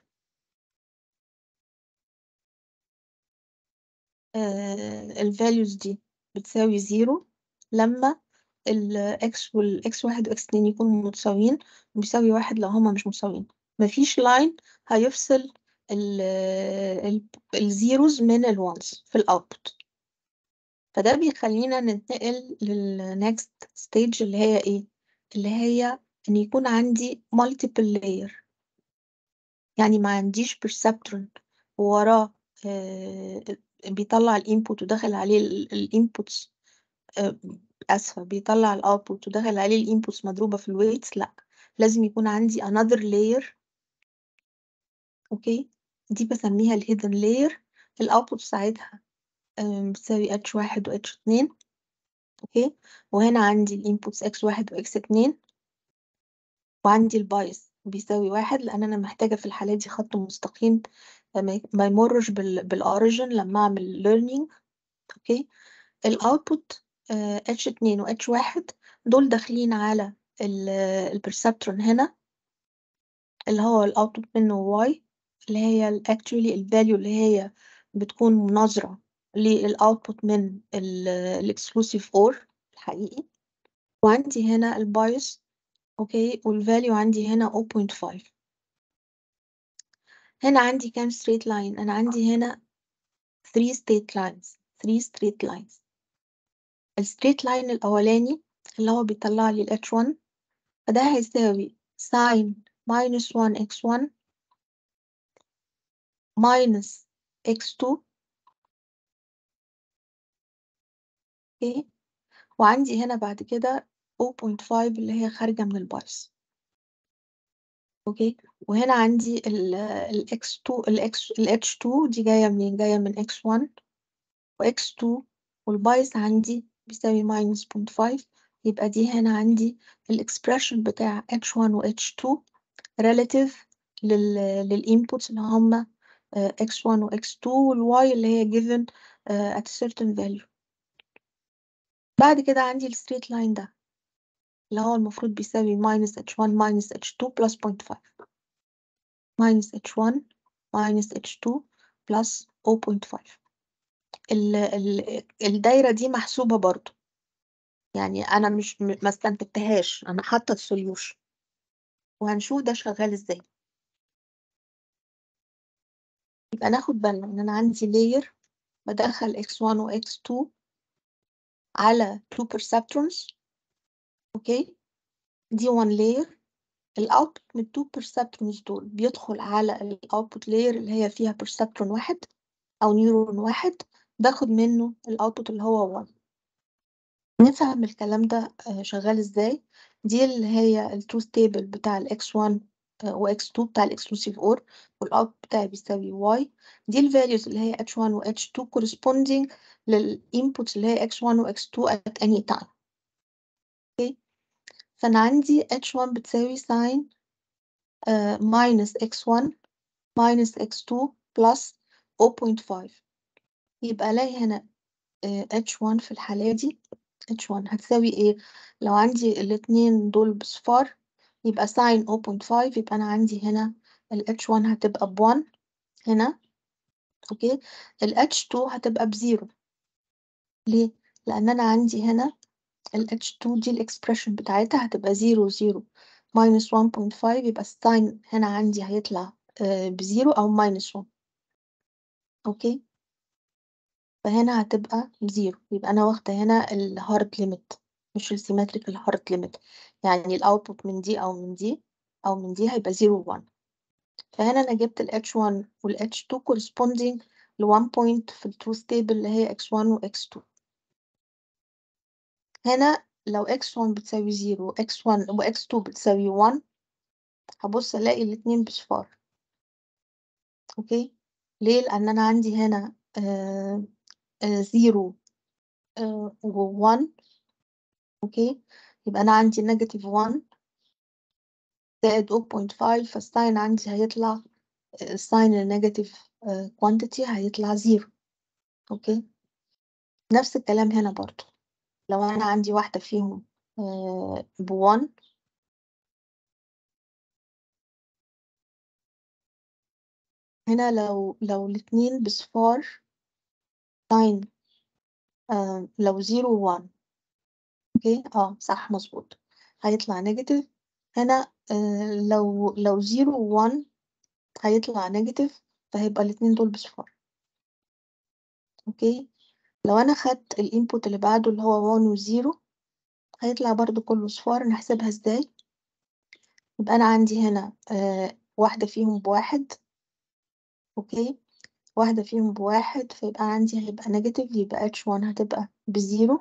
الفاليوز دي بتساوي زيرو لما الاكس والاكس واحد واكس اتنين يكونوا متساويين، وبيساوي واحد لو هما مش مساويين. مفيش لاين هيفصل ال ال الزيروز من الوانز في الاوتبوت. فده بيخلينا ننتقل للنكست ستيج اللي هي ايه؟ اللي هي ان يكون عندي multiple layer. يعني ما عنديش perceptron وراه آه بيطلع الانبوت وداخل عليه الانبوتس، آه اسفة بيطلع الاوتبوت وداخل عليه الانبوتس مضروبة في الويتس. لا، لازم يكون عندي another layer. اوكي، دي بسميها الهيدن layer. الاوتبوت ساعتها آه بتساوي اتش واحد و اتش اتنين. اوكي، وهنا عندي الانبوتس اكس واحد واكس اتنين، وعندي البايس بيساوي واحد لان انا محتاجة في الحالة دي خط مستقيم ما ما يمرش بال بالاوريجن لما اعمل learning. اوكي، الاوتبوت اتش اتنين و اتش واحد دول داخلين على البرسبترون هنا اللي هو الاوتبوت منه واي، اللي هي actually الفاليو اللي هي بتكون مناظرة للاوتبوت من الاكسكلوسيف اور الحقيقي. وعندي هنا البايس. اوكي، والفاليو عندي هنا zero point five. هنا عندي كام straight line؟ انا عندي هنا three straight lines three straight lines. الستريت لاين الاولاني اللي هو بيطلع لي ال اتش واحد، فده هيساوي sin minus one x one minus x two. اوكي، وعندي هنا بعد كده zero point five اللي هي خارجة من البايس. اوكي، وهنا عندي ال ال x two ال x ال اتش two دي جاية منين؟ جاية من x one و x two، والبايس عندي بيساوي minus zero point five. يبقى دي هنا عندي الاكسبريشن بتاع اتش واحد و اتش two relative لل للinputs اللي هم x one و x two وال y اللي هي given uh, at a certain value. بعد كده عندي ال straight line ده اللي هو المفروض بيساوي minus اتش واحد minus اتش two plus zero point five minus اتش واحد minus اتش two plus zero point five. ال ال الدايرة دي محسوبة برضو، يعني أنا مش م- ما استنتجتهاش، أنا حاطة السوليوشن وهنشوف ده شغال إزاي. يبقى ناخد بالنا إن أنا عندي layer بدخل x one و x two على two perceptrons. اوكي، دي one layer. الاوتبوت من two perceptrons دول بيدخل على الاوتبوت layer اللي هي فيها perceptron واحد او نيورون واحد، باخد منه الاوتبوت اللي هو one. نفهم الكلام ده آه، شغال ازاي. دي اللي هي التو ستيبل بتاع الاكس واحد و اكس two بتاع الاكسكلوسيف اور، والاوتبوت بتاعي بيساوي y. دي الفاليوز اللي هي اتش واحد و اتش two corresponding للانبوتس اللي هي x one و x two at any time. اوكي، فأنا عندي اتش واحد بتساوي sin uh, minus x one minus x two plus zero point five. يبقى ألاقي هنا uh, اتش واحد في الحالة دي اتش واحد هتساوي ايه؟ لو عندي الاتنين دول بصفار يبقى sin zero point five، يبقى أنا عندي هنا ال اتش واحد هتبقى ب one هنا. اوكي، ال اتش two هتبقى بزيرو. ليه؟ لأن أنا عندي هنا ال اتش two دي الإكسبريشن بتاعتها هتبقى زيرو زيرو minus one point five، يبقى الساين هنا عندي هيطلع آه، بزيرو أو minus one. أوكي، فهنا هتبقى بزيرو، يبقى أنا واخدة هنا الهارد ليميت مش السيمتريكال هارد ليميت. يعني الأوتبوت من دي أو من دي أو من دي هيبقى زيرو one. فهنا أنا جبت ال اتش one وال اتش two corresponding ل one point في ال two stable اللي هي x one و x two. هنا لو x one بتساوي زيرو و x one و x two بتساوي one هبص الاقي الاتنين بصفار. اوكي، ليه؟ لان انا عندي هنا آه آه زيرو آه و one. اوكي، يبقى انا عندي نيجاتيف one زائد zero point five، فالساين عندي هيطلع الساين النيجاتيف كوانتيتي هيطلع زيرو. اوكي، نفس الكلام هنا برضو. لو انا عندي واحدة فيهم آه ب one هنا لو لو الاتنين بصفار ساين آه لو زيرو وان. اوكي اه صح مظبوط، هيطلع نيجاتيف. هنا آه لو لو زيرو وان هيطلع نيجاتيف، فهيبقى الاتنين دول بصفار. اوكي، لو انا خدت الانبوت اللي بعده اللي هو واحد و صفر هيطلع برضو كله صفار. نحسبها ازاي؟ يبقى انا عندي هنا آه واحدة فيهم بواحد. اوكي، واحدة فيهم بواحد فيبقى عندي هيبقى نيجاتيف، يبقى اتش واحد هتبقى بزيرو.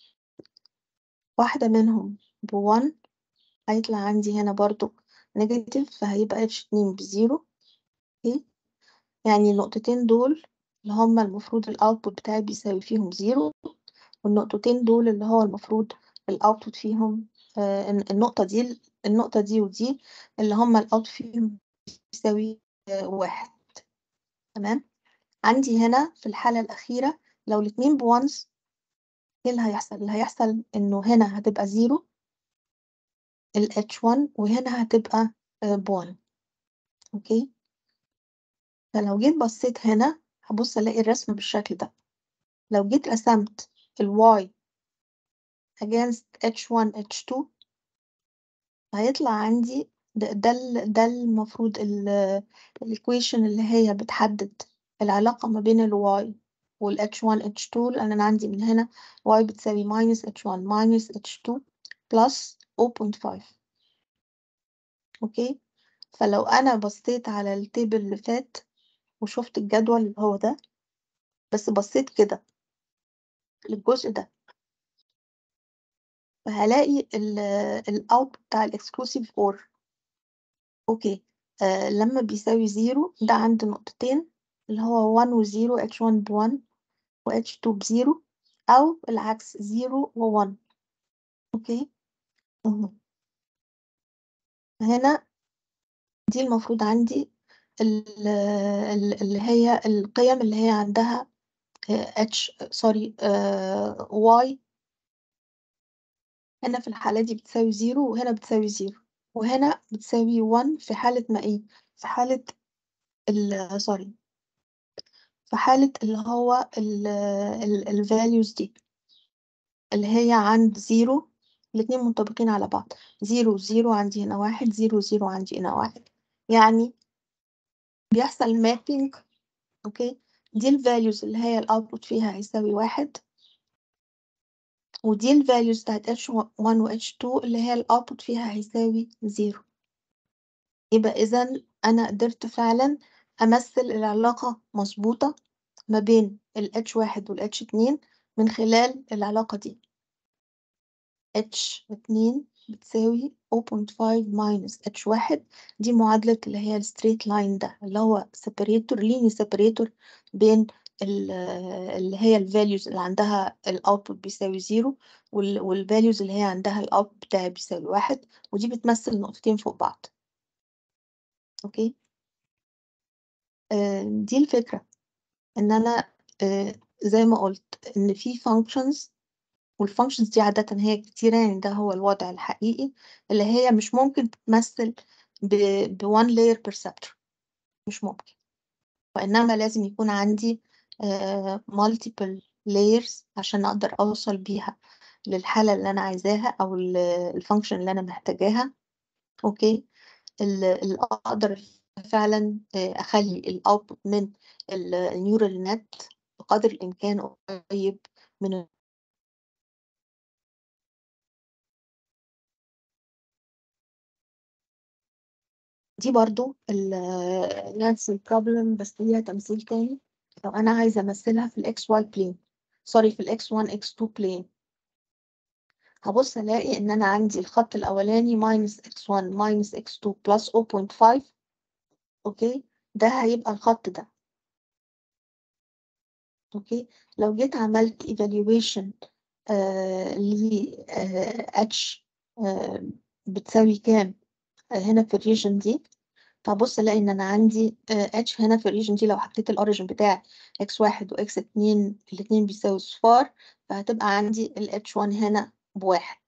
واحدة منهم بوان هيطلع عندي هنا برضو نيجاتيف، فهيبقى اتش اتنين بزيرو. اوكي، يعني النقطتين دول اللي هما المفروض الاوتبوت بتاعي بيساوي فيهم زيرو، والنقطتين دول اللي هو المفروض الاوتبوت فيهم آه النقطة دي النقطة دي ودي اللي هما الاوتبوت فيهم بيساوي آه واحد. تمام، عندي هنا في الحالة الأخيرة لو الاتنين بوانز ايه اللي هيحصل؟ اللي هيحصل انه هنا هتبقى زيرو ال اتش واحد، وهنا هتبقى آه بوان. اوكي، فلو جيت بصيت هنا هبص الاقي الرسم بالشكل ده. لو جيت رسمت ال y against اتش واحد اتش اتنين هيطلع عندي ده ده, ال- ده المفروض الايكويشن اللي هي بتحدد العلاقة ما بين ال y وال اتش واحد اتش اتنين، لأن أنا عندي من هنا y بتساوي minus اتش واحد minus اتش اتنين plus صفر فاصلة خمسة. اوكي، فلو أنا بصيت على التيبل اللي فات وشفت الجدول اللي هو ده، بس بصيت كده للجزء ده، فهلاقي الاوت بتاع الاكسكلوسيف اور. اوكي، آه لما بيساوي زيرو ده عند نقطتين اللي هو واحد و صفر، اتش واحد ب واحد و اتش اتنين ب صفر، او العكس صفر و واحد. اوكي، مهم. هنا دي المفروض عندي ال- ال- اللي هي القيم اللي هي عندها اتش سوري واي. هنا في الحالة دي بتساوي زيرو، وهنا بتساوي زيرو، وهنا بتساوي واحد في حالة ما ايه؟ في حالة ال سوري في حالة اللي هو ال values دي اللي هي عند زيرو. الاتنين منطبقين على بعض، زيرو زيرو عندي هنا واحد، زيرو زيرو عندي هنا واحد، يعني بيحصل مابينج. اوكي، دي ال values اللي هي الاوتبوت فيها هيساوي واحد، ودي ال values بتاعت اتش واحد و اتش اتنين اللي هي الاوتبوت فيها هيساوي زيرو. يبقى إذا أنا قدرت فعلا أمثل العلاقة مظبوطة ما بين ال اتش واحد وال اتش اتنين من خلال العلاقة دي. اتش اتنين بتساوي صفر فاصلة خمسة minus اتش واحد، دي معادلة اللي هي الستريت لاين ده اللي هو separator linear separator بين ال- اللي هي ال values اللي عندها ال output بيساوي زيرو وال وال values اللي هي عندها ال output بتاعي بيساوي واحد، ودي بتمثل نقطتين فوق بعض. اوكي، آه، دي الفكرة. ان انا آه، زي ما قلت ان في functions، والfunctions دي عادة هي كتيرة، يعني ده هو الوضع الحقيقي اللي هي مش ممكن تتمثل ب ب one layer perceptor، مش ممكن، وإنما لازم يكون عندي آه، multiple layers عشان أقدر أوصل بيها للحالة اللي أنا عايزاها أو الفانكشن اللي أنا محتاجاها. أوكي، اللي أقدر فعلا آه، أخلي الأوتبوت من النيورال نت بقدر الإمكان قريب من. دي برضو ال نفس البروبلم بس ليها تمثيل تاني. لو أنا عايزة أمثلها في الإكس واي بلين، سوري في الإكس واحد إكس اتنين بلين، هبص ألاقي إن أنا عندي الخط الأولاني minus إكس واحد minus إكس اتنين plus صفر فاصلة خمسة. أوكي، ده هيبقى الخط ده. أوكي، لو جيت عملت evaluation آه ل آه H آه بتساوي كام آه هنا في الريجن دي، فبص الاقي ان انا عندي آه H هنا في الريجن دي لو حطيت الاوريجن بتاع إكس واحد و إكس اتنين الاتنين بيساوي صفار، فهتبقى عندي ال إتش واحد هنا بواحد.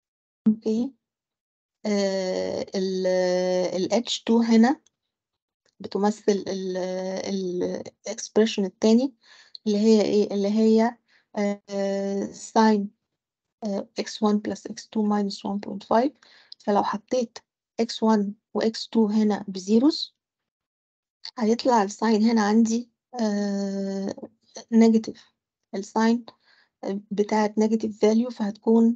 اوكي، آه ال ال إتش اتنين هنا بتمثل ال ال expression التاني اللي هي ايه، اللي هي sin إكس واحد plus إكس اتنين minus واحد فاصلة خمسة. فلو حطيت إكس واحد و إكس اتنين هنا بزيروز هيطلع الساين هنا عندي نيجاتيف. الساين بتاعت نيجاتيف فاليو فهتكون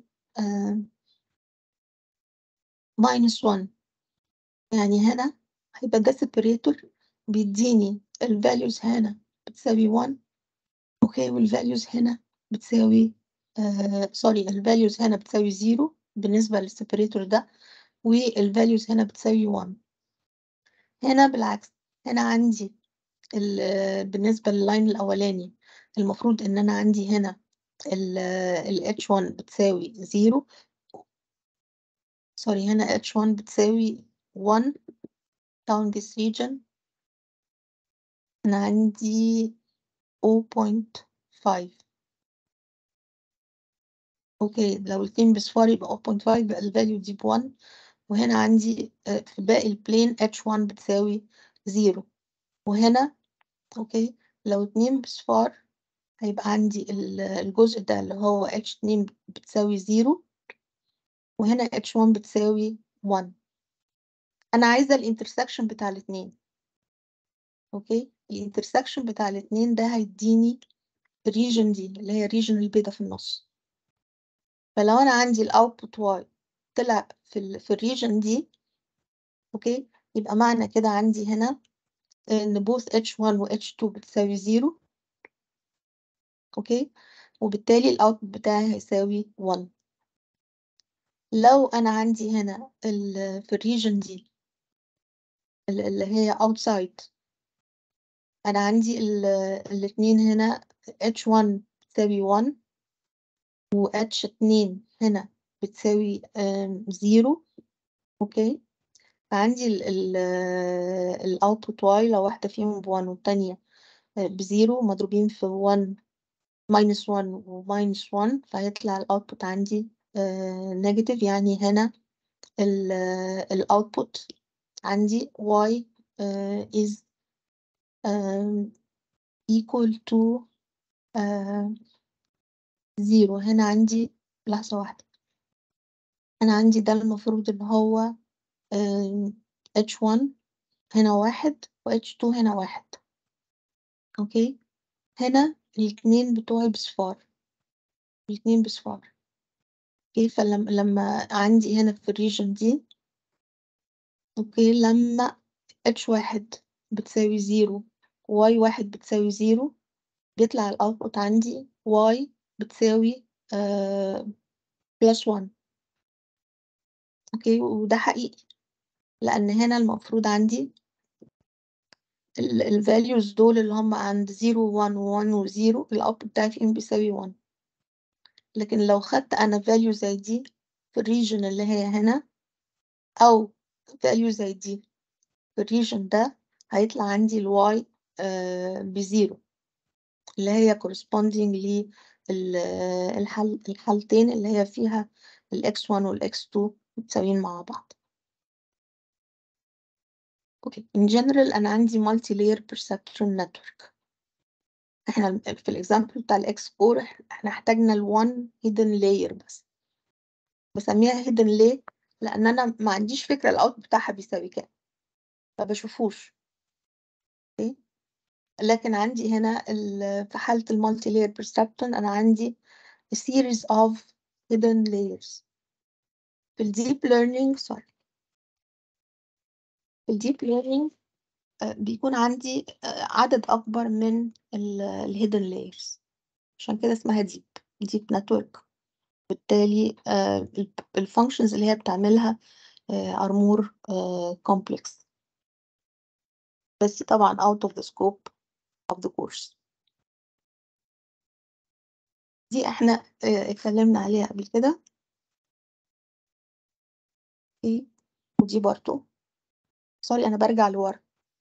ماينس واحد. يعني هنا هيبقى ده سيبريتور بيديني الفاليوز هنا بتساوي واحد، اوكي، والفاليوز هنا بتساوي آه سوري الفاليوز هنا بتساوي صفر بالنسبة للسيبريتور ده، والفاليوز هنا بتساوي واحد. هنا بالعكس، هنا عندي بالنسبة لللاين الأولاني المفروض إن أنا عندي هنا ال إتش واحد بتساوي صفر، سوري هنا إتش واحد بتساوي واحد down this region. أنا عندي صفر فاصلة خمسة، أوكي، لو الاتنين بصفار يبقى صفر فاصلة خمسة، يبقى الفاليو دي بواحد. وهنا عندي في باقي البلين إتش واحد بتساوي صفر. وهنا أوكي لو اتنين بصفار هيبقى عندي الجزء ده اللي هو إتش اتنين بتساوي صفر، وهنا إتش واحد بتساوي واحد. أنا عايزة الانترسكشن بتاع الاتنين، أوكي، الانترسكشن بتاع الاتنين ده هيديني الريجن دي اللي هي الريجن البيضة في النص. فلو أنا عندي الأوتبوت واي طلع في ال في الريجن دي، أوكي، يبقى معنى كده عندي هنا إن both إتش واحد و إتش اتنين بتساوي صفر، أوكي، وبالتالي الأوتبوت بتاعي هيساوي واحد. لو أنا عندي هنا ال في الريجن دي اللي هي outside، أنا عندي ال الاتنين هنا إتش واحد بتساوي واحد و إتش اتنين هنا بتساوي صفر، أوكي. فعندي ال ال الأوتبوت واي لو واحدة فيهم بواحد والتانية بزيرو مضروبين في واحد ماينس واحد وماينس واحد، فهيطلع الأوتبوت عندي نيجاتيف. يعني هنا الأوتبوت عندي y uh, is um, equal to uh, zero. هنا عندي لحظة واحدة، أنا عندي ده المفروض إن هو um, إتش واحد هنا واحد و إتش اتنين هنا واحد، أوكي. هنا الاتنين بتوعي بصفار، الاتنين بصفار، أوكي. فلما لما عندي هنا في الريجن دي، أوكي، لما إتش واحد بتساوي زيرو واي واحد بتساوي زيرو بيطلع الأوتبوت عندي y بتساوي آه بلس واحد، اوكي. وده حقيقي لأن هنا المفروض عندي الفاليوز دول اللي هم عند صفر و واحد و واحد و صفر الأوتبوت بتاعي فيهم بيساوي واحد. لكن لو خدت أنا فاليو زي دي في الريجن اللي هي هنا، أو فاليو زي دي في الريجن ده، هيطلع عندي الواي آه بزيرو اللي هي corresponding للحل الحالتين اللي هي فيها الإكس واحد والإكس اتنين متساويين مع بعض. اوكي، in general أنا عندي multi layer perceptron network. احنا في الإكزامبل بتاع الإكس أربعة احنا احتاجنا ال one hidden layer بس، بسميها hidden layer لأن أنا ما عنديش فكرة الأوت بتاعها بيساوي كام، فبشوفوش. اوكي، لكن عندي هنا في حالة المالتي layer perceptron أنا عندي a series of hidden layers. في الديب ليرنينج سوري في الديب ليرنينج بيكون عندي عدد أكبر من الهيدن لايرز، عشان كده اسمها ديب ديب نتورك. بالتالي الفانكشنز اللي هي بتعملها are more complex، بس طبعا out of the scope of the course. دي احنا اتكلمنا عليها قبل كده، ودي برضو سوري أنا برجع لورا.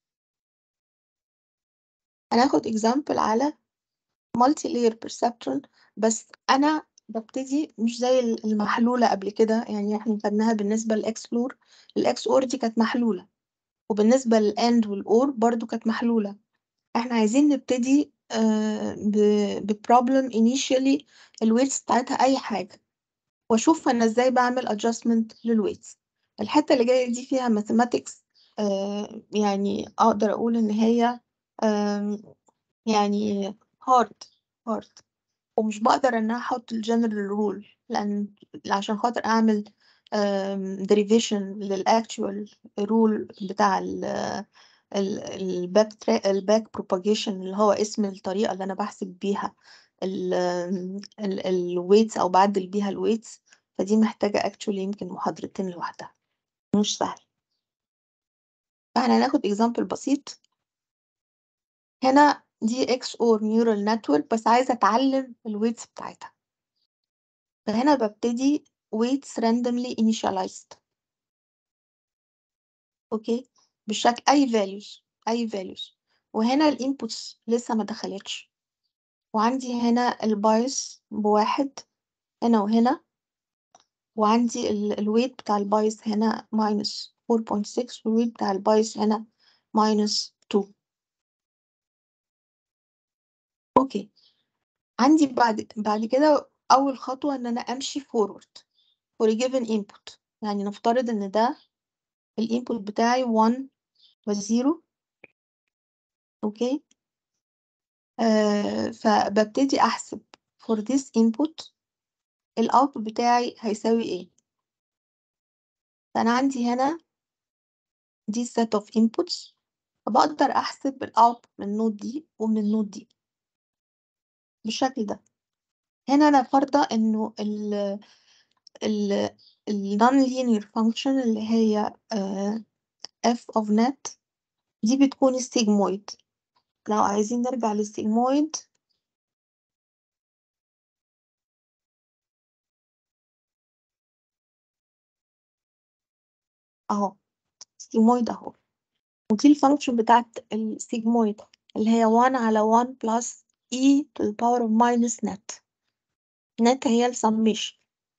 هناخد example على multi layer perceptron، بس أنا ببتدي مش زي المحلولة قبل كده. يعني احنا خدناها بالنسبة للإكس فلور، الإكس أور دي كانت محلولة وبالنسبة للأند والأور برضو كانت محلولة. احنا عايزين نبتدي آه ب problem initially الويتس بتاعتها أي حاجة، وأشوف أنا إزاي بعمل adjustment للويتس. الحتة اللي جاية دي فيها mathematics، آه يعني أقدر أقول إن هي آه يعني hard hard ومش بقدر ان انا احط الجنرال رول، لان عشان خاطر اعمل derivation للاكتوال رول بتاع الباك الباك propagation اللي هو اسم الطريقة اللي انا بحسب بيها الويتس او بعدل بيها الويتس. فدي محتاجة actually يمكن محاضرتين لوحدها، مش سهل. فاحنا هناخد example بسيط. هنا دي X or neural network بس عايزة اتعلم الويتس بتاعتها، فهنا ببتدي weights randomly initialized. اوكي، بالشكل اي values اي values وهنا الانبوتس لسه ما دخلتش، وعندي هنا البايس بواحد هنا وهنا، وعندي الويت بتاع البايس هنا minus four point six والويت بتاع البايس هنا minus two. اوكي، عندي بعد بعد كده اول خطوة ان انا امشي forward for a given input. يعني نفترض ان ده الانبوت بتاعي one وزيرو. اوكي، آه فببتدي احسب for this input الاوتبوت بتاعي هيساوي ايه. فانا عندي هنا دي set of inputs، فبقدر احسب الاوتبوت من النود دي ومن النود دي بالشكل ده. هنا انا فارضه انه ال ال ال non-linear function اللي هي آه f of net دي بتكون السيجمويد. لو عايزين نرجع للسيجمويد اهو، السيجمويد اهو، ودي الفانكشن بتاعت السيجمويد اللي هي one على one plus e to the power of minus net. net هي السميشن.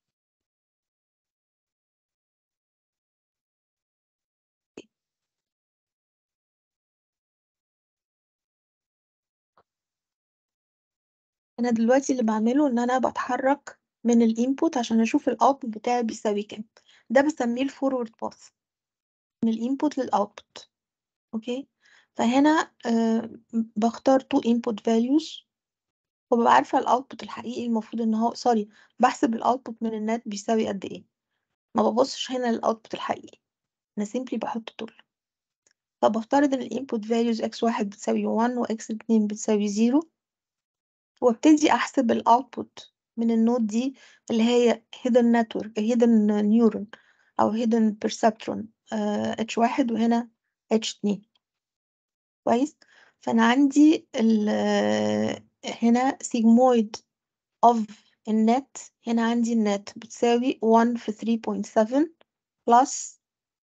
انا دلوقتي اللي بعمله ان انا بتحرك من الانبوت عشان اشوف الاوتبوت بتاعي بيساوي كام. ده بسميه الفورورد باث من الانبوت للاوتبوت. اوكي، فهنا آه بختار تو input values وببقى عارفه الاوتبوت الحقيقي المفروض ان هو سوري بحسب الاوتبوت من النت بيساوي قد ايه. ما ببصش هنا للاوتبوت الحقيقي، انا سيمبلي بحط دول. فبفترض ان الانبوت values x واحد بتساوي one و x اتنين بتساوي zero، وابتدي احسب الاوتبوت من النود دي اللي هي hidden network hidden neuron او hidden perceptron آه اتش واحد وهنا اتش اتنين. كويس، فانا عندي ال هنا sigmoid of النت. هنا عندي النت بتساوي one في three point seven plus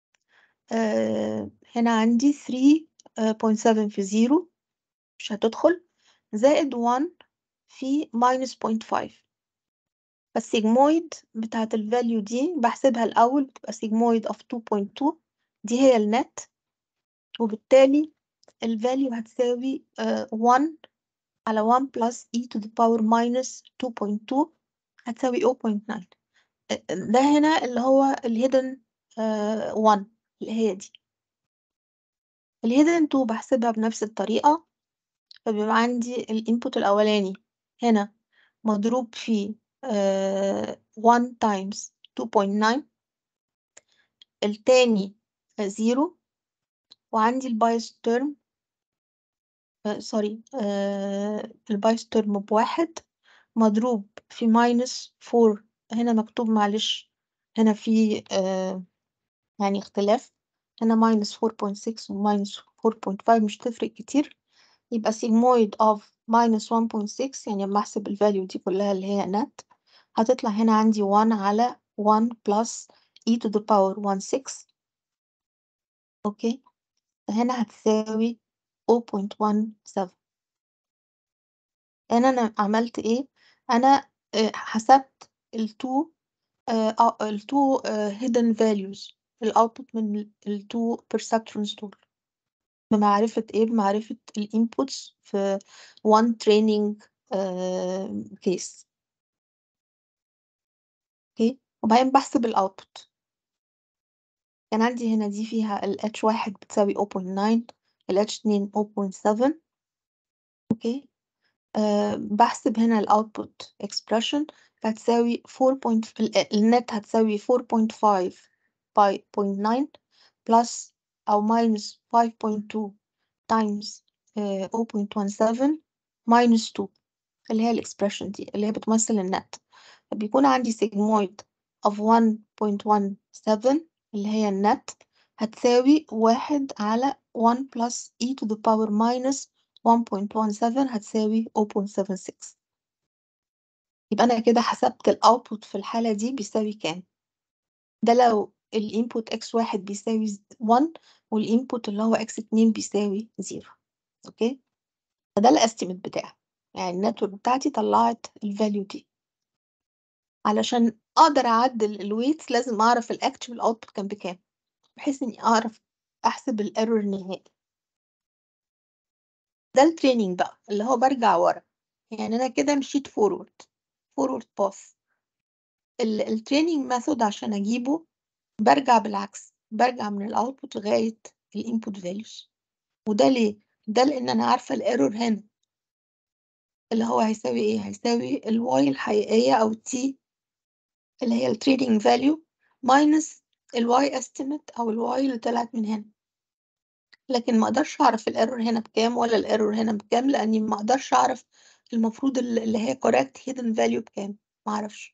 آه هنا عندي three point seven في zero مش هتدخل، زائد one في minus point five. فالسيجمويد بتاعت الفاليو دي بحسبها الأول بتبقى سيجمويد of two point two، دي هي النت، وبالتالي الفاليو هتساوي uh, one على one plus e to the power minus two point two هتساوي zero point nine. ده هنا اللي هو الهيدن uh, one اللي هي دي. الهيدن two بحسبها بنفس الطريقة، فبيبقى عندي الانبوت الأولاني هنا مضروب في uh, one times two point nine، التاني زيرو، وعندي البايس ترم آه سوري آه البايس ترم بواحد مضروب في ماينس فور. هنا مكتوب معلش هنا في آه يعني اختلاف، هنا ماينس فور بوينت سكس وماينس فور بوينت فايف مش تفرق كتير. يبقى سيجمويد اوف ماينس ون بوينت سكس، يعني لما احسب الفاليو دي كلها اللي هي نت هتطلع هنا عندي one على one plus e to the power one six. اوكي، فهنا هتساوي zero point one seven. هنا انا عملت ايه؟ انا آه، حسبت التو التو hidden values الاوتبوت من التو perceptrons دول بمعرفة ايه؟ بمعرفة الانبوتس في one training uh, case. اوكي، وبعدين بحسب الاوتبوت. كان عندي هنا دي فيها ال اتش واحد بتساوي zero point nine، ال اتش اتنين zero point seven. اوكي، أه بحسب هنا الاوتبوت expression هتساوي four point النت هتساوي four point five by zero point nine plus أو minus five point two times uh, zero point one seven minus two اللي هي الإكسبريشن دي اللي هي بتمثل النت. بيكون عندي سيجمويد of one point one seven اللي هي النت هتساوي واحد على one plus e to the power minus one point one seven هتساوي zero point seven six. يبقى أنا كده حسبت الأوتبوت في الحالة دي بيساوي كام. ده لو الانبوت اكس واحد بيساوي one والانبوت اللي هو اكس اتنين بيساوي زيرو. اوكي، فده الاستيميت بتاعي، يعني النتورك بتاعتي طلعت الفاليو دي. علشان اقدر اعدل الويتس لازم اعرف الاكتشوال اوتبوت كان بكام، بحيث اني اعرف احسب الايرور النهائي. ده التريننج بقى اللي هو برجع ورا، يعني انا كده مشيت فورورد فورورد باث. التريننج ميثود عشان اجيبه برجع بالعكس، برجع من الاوتبوت لغايه الانبوت فاليوز. وده ليه؟ ده لان انا عارفه الايرور هنا اللي هو هيساوي ايه، هيساوي الواي الحقيقيه او التي اللي هي التريدنج فاليو ماينس الواي استيميت او الواي اللي طلعت من هنا. لكن ما اقدرش اعرف الايرور هنا بكام ولا الايرور هنا بكام، لاني ما اقدرش اعرف المفروض اللي هي correct hidden value بكام، ما اعرفش.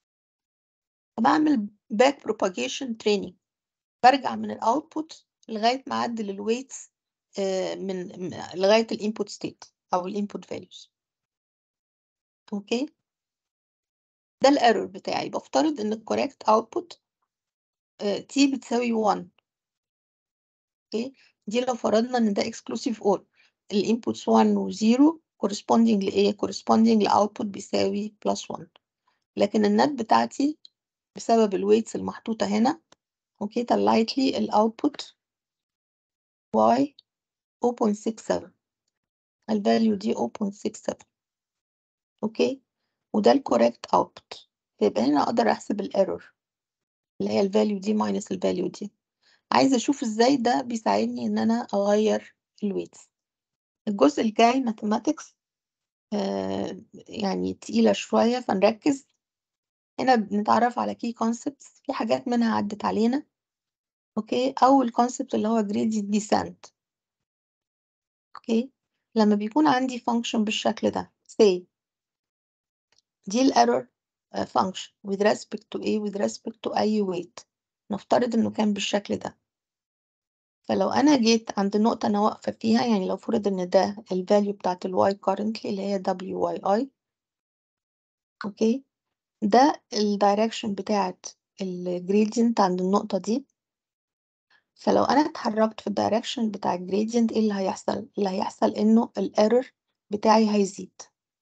بعمل back propagation training، برجع من الاوتبوت لغايه ما اعدل الويتس من لغايه الانبوت ستيت او الانبوت فاليوز. اوكي، ده الايرور بتاعي. بفترض ان الكوريكت اوتبوت تي بتساوي one. اوكي، دي لو فرضنا ان ده exclusive or الانبوتس one و zero corresponding لايه، corresponding لاوتبوت بيساوي plus one. لكن النت بتاعتي بسبب الويتس المحطوطه هنا اوكي طلعت لي الاوتبوت y zero point six seven، الفاليو دي zero point six seven. اوكي، وده الكوريكت اوتبوت. يبقى هنا اقدر احسب الايرور اللي هي الفاليو دي ماينس الفاليو دي. عايزه اشوف ازاي ده بيساعدني ان انا اغير الويتس. الجزء الجاي ماثيماتكس آه يعني تقيله شويه فنركز. هنا بنتعرف على key concepts، في حاجات منها عدت علينا. اوكي، اول concept اللي هو gradient descent. اوكي، لما بيكون عندي function بالشكل ده say دي الايرور function with respect to a with respect to اي weight، نفترض انه كان بالشكل ده. فلو انا جيت عند نقطة انا واقفة فيها، يعني لو فرض ان ده الفاليو بتاعت الواي currently اللي هي دبليو واي اي. اوكي، ده الدايركشن بتاعت الجريدينت عند النقطة دي. فلو انا اتحركت في الدايركشن بتاع الجريدينت ايه اللي هيحصل؟ اللي هيحصل انه الايرور بتاعي هيزيد.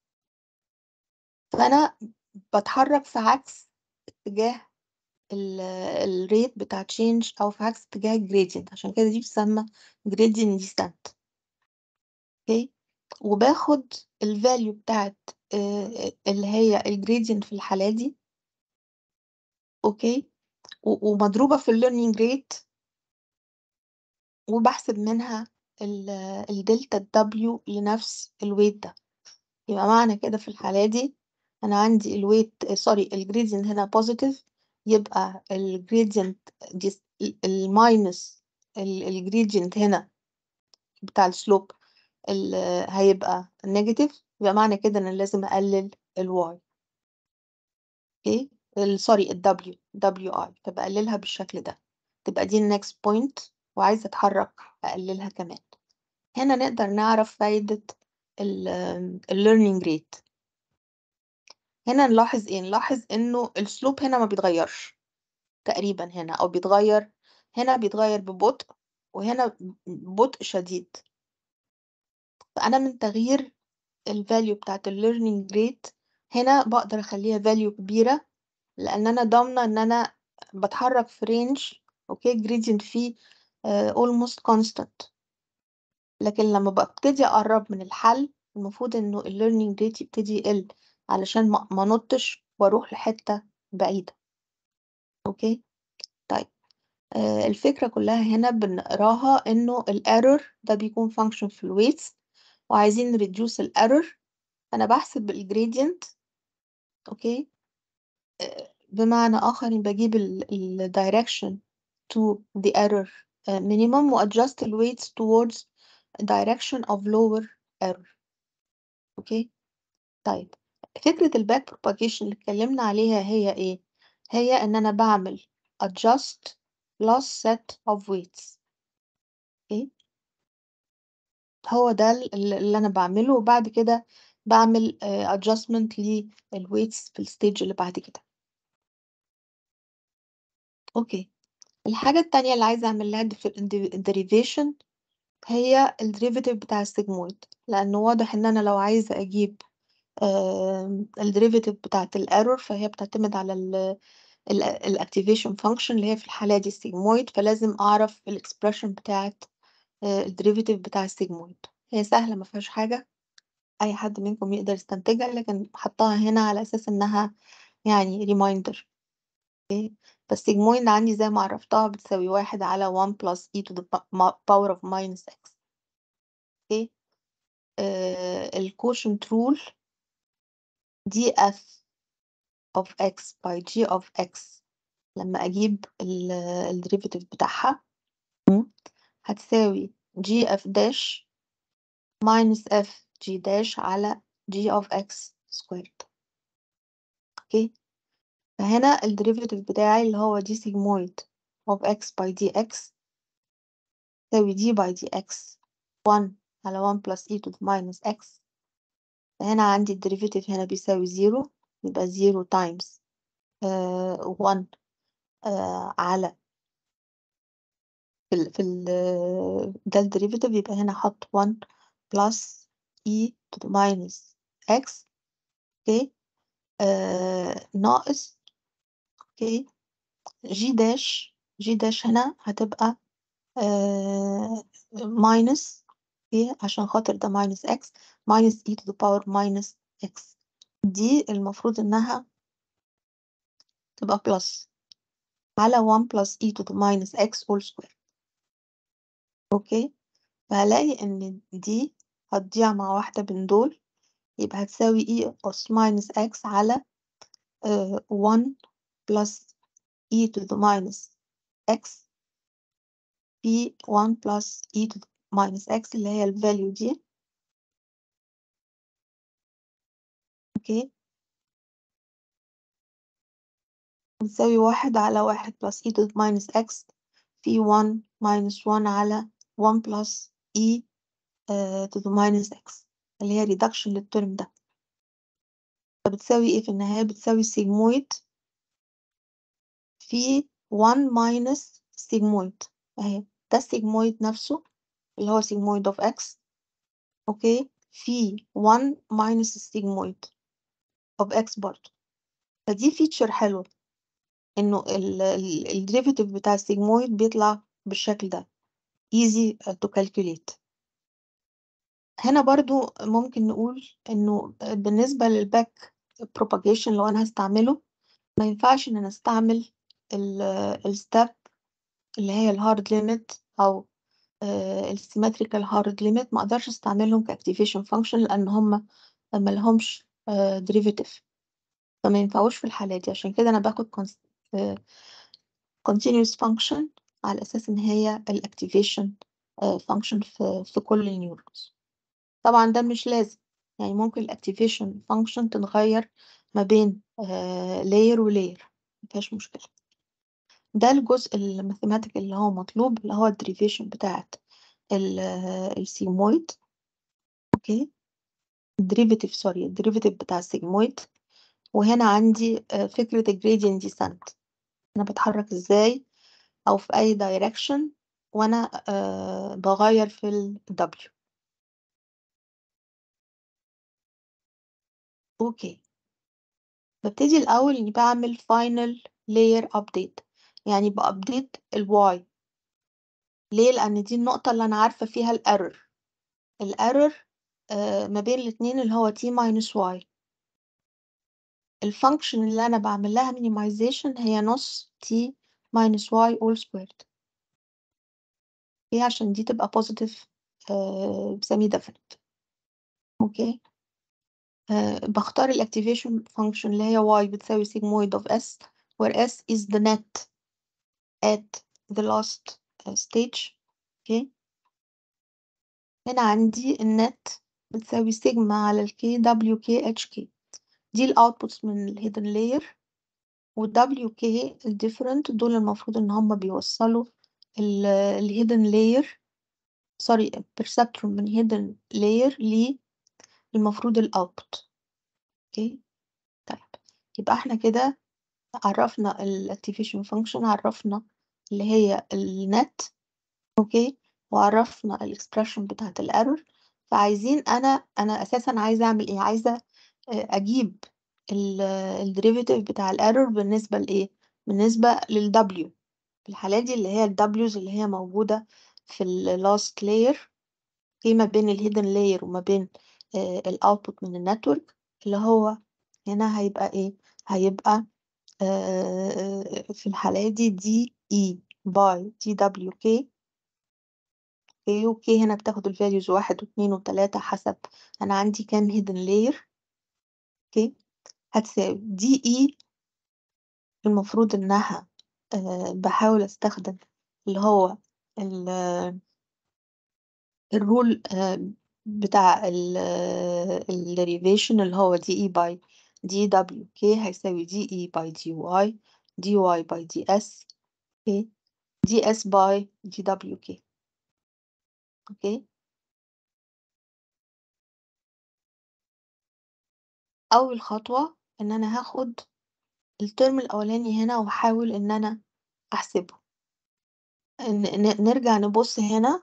فانا بتحرك في عكس اتجاه الريت بتاع تشينج او في عكس اتجاه الجريدينت، عشان كده دي بتسمى جريدينت ديسنت. اوكي، وباخد الفاليو بتاعت آه، اللي هي الجريدينت في الحالة دي. اوكي، و- ومضروبة في الليرنينج ريت، وبحسب منها الدلتا الدبليو لنفس الويت ده. يبقى معنى كده في الحالة دي انا عندي الويت سوري الجريدينت هنا بوزيتيف، يبقى الجريدينت الماينس الجريدينت هنا بتاع السلوب هيبقى نيجاتيف. يبقى معنى كده ان لازم اقلل الواي. اوكي، سوري الدبليو دبليو اي، تبقى اقللها بالشكل ده، تبقى دي النكست بوينت، وعايزه اتحرك اقللها كمان. هنا نقدر نعرف فايده الليرنينج ريت. هنا نلاحظ ايه؟ نلاحظ انه السلوب هنا ما بيتغيرش تقريبا هنا، او بيتغير هنا بيتغير ببطء وهنا ببطء شديد. فانا من تغيير الفاليو بتاعت الليرنينج ريت هنا بقدر اخليها فاليو كبيره، لان انا ضامنه ان انا بتحرك في رينج اوكي gradient فيه uh, almost constant. لكن لما ببتدي اقرب من الحل المفروض انه ال learning rate يبتدي يقل علشان ما ما نطش واروح لحتة بعيدة. اوكي طيب آه الفكرة كلها هنا بنقراها انه ال error ده بيكون function في ال weights وعايزين reduce ال error. انا بحسب ال gradient. اوكي آه بمعنى اخر إن بجيب ال ال direction to the error uh, minimum و adjust the weights towards direction of lower error. اوكي طيب فكرة الباك propagation اللي اتكلمنا عليها هي ايه؟ هي ان انا بعمل adjust plus set of weights. اوكي هو ده ال- اللي انا بعمله وبعد كده بعمل uh, adjustment للويتس في الستيج اللي بعد كده. اوكي الحاجة التانية اللي عايزة اعمل لها derivation هي الديريفيتيف بتاع السيجمويد، لأنه واضح إن أنا لو عايزة أجيب الديريفيتيف بتاعت الايرور فهي بتعتمد على الاكتيفيشن فانكشن اللي هي في الحالة دي السيجمويد، فلازم أعرف الاكسبريشن بتاعت الديريفيتيف بتاع السيجمويد. هي سهلة ما فيهاش حاجة، أي حد منكم يقدر يستنتجها، لكن حطها هنا على أساس إنها يعني ريمايندر. فالسيجمويد عندي زي ما عرفتها بتساوي واحد على one plus e to the power of minus x. اوكي الكوشنت رول دي اف of x by g of x لما أجيب الديريفيتيف بتاعها هتساوي g f dash minus f g dash على g of x squared. اوكي فهنا الديريفيتيف بتاعي اللي هو دي سيجمويد of x by dx تساوي d by dx one على one plus e to the minus x. فهنا عندي الديريفيتيف هنا بيساوي زيرو، يبقى زيرو times uh, one uh, على في ال في ال ده الديريفيتيف، يبقى هنا حط one plus e to the minus x. اوكي آه ناقص اوكي جي داش جي داش هنا هتبقى آه minus اوكي عشان خاطر ده minus x minus e to the power minus x. دي المفروض انها تبقى plus على one plus e to the minus x all square. اوكي فهلاقي ان دي هتضيع مع واحدة من دول، يبقى هتساوي e أس minus x على uh, one plus e to the minus x في one plus e to the minus x اللي هي الفاليو دي. اوكي بتساوي واحد على واحد plus e to the minus x في one minus one على one plus e uh, to the minus x اللي هي reduction للترم ده. فبتساوي ايه في النهاية؟ بتساوي سيجمويد في one minus سيجمويد اهي، ده السيجمويد نفسه اللي هو سيجمويد of x. اوكي في one minus السيجمويد of x برضه. فدي فيتشر حلوة انه الديريفيتيف بتاع السيجمويد بيطلع بالشكل ده easy to calculate. هنا برضو ممكن نقول انه بالنسبة للباك propagation لو انا هستعمله ما ينفعش ان انا استعمل الستاب اللي هي الهارد ليميت او السيمتريكال هارد ليميت، ما اقدرش استعملهم كاكتيفيشن فانكشن لان هم ما لهمش ديريفيتيف، فما ينفعوش في الحالة دي. عشان كده انا باخد continuous function على اساس ان هي الاكتيفيشن فانكشن في في كل النيورونز. طبعا ده مش لازم، يعني ممكن الاكتيفيشن فانكشن تتغير ما بين لاير ولاير مفيهاش مشكلة. ده الجزء الماثيماتيك اللي هو مطلوب اللي هو الدريفيشن بتاعت السيجمويد. اوكي الدريفيتيف سوري الدريفيتيف بتاع السيجمويد. وهنا عندي فكرة الجريدينت ديسنت، انا بتحرك ازاي او في اي دايركشن وانا آه بغير في ال W. اوكي ببتدي الاول اني بعمل final layer update. يعني بأبديت الواي. ليه؟ لأن دي النقطة اللي أنا عارفة فيها الأرر. الأرر آه ما بين الاتنين اللي هو t minus y. الفانكشن اللي أنا بعمل لها minimization هي نص t minus y all squared. هي عشان دي تبقى positive آه semi definite. اوكي. آه بختار الاكتيفيشن فانكشن اللي هي y بتساوي sigmoid of s where s is the net at the last uh, stage. اوكي. هنا عندي النت بتساوي سيجما على الكي دبليو كي اتش كي. دي الاوتبوتس من الهيدن لاير، والدبليو كي الديفرنت دول المفروض ان هم بيوصلوا الهيدن لاير، سوري perceptron من هيدن لاير للمفروض الاوتبوت. اوكي. طيب يبقى احنا كده عرفنا الاكتيفيشن فانكشن، عرفنا اللي هي النت. اوكي. وعرفنا الاكسبريشن بتاعت الايرور. فعايزين انا انا اساسا عايزه اعمل ايه؟ عايزه آه، اجيب الديريفيتيف بتاع الايرور بالنسبه لايه؟ بالنسبه للدبليو. في الحاله دي اللي هي الدبليوز اللي هي موجوده في اللاست لاير، في ما بين الهيدن لاير وما بين الاوتبوت من النتورك، اللي هو هنا هيبقى ايه؟ هيبقى آه، في الحالة دي دي اي باي دي دبليو كي. اوكي. وكي هنا بتاخد الفاليوز واحد واثنين وثلاثة حسب انا عندي كام هيدن لاير. اوكي. هتساوي دي اي، المفروض انها أه بحاول استخدم اللي هو الرول أه بتاع الديريفيشن اللي هو دي اي باي دي دبليو كي هيساوي دي اي باي دي واي دي واي باي دي اس. اوكي. دي اس باي دي دبليو كي. اوكي. اول خطوة ان انا هاخد الترم الاولاني هنا واحاول ان انا احسبه. ن- ن- نرجع نبص هنا.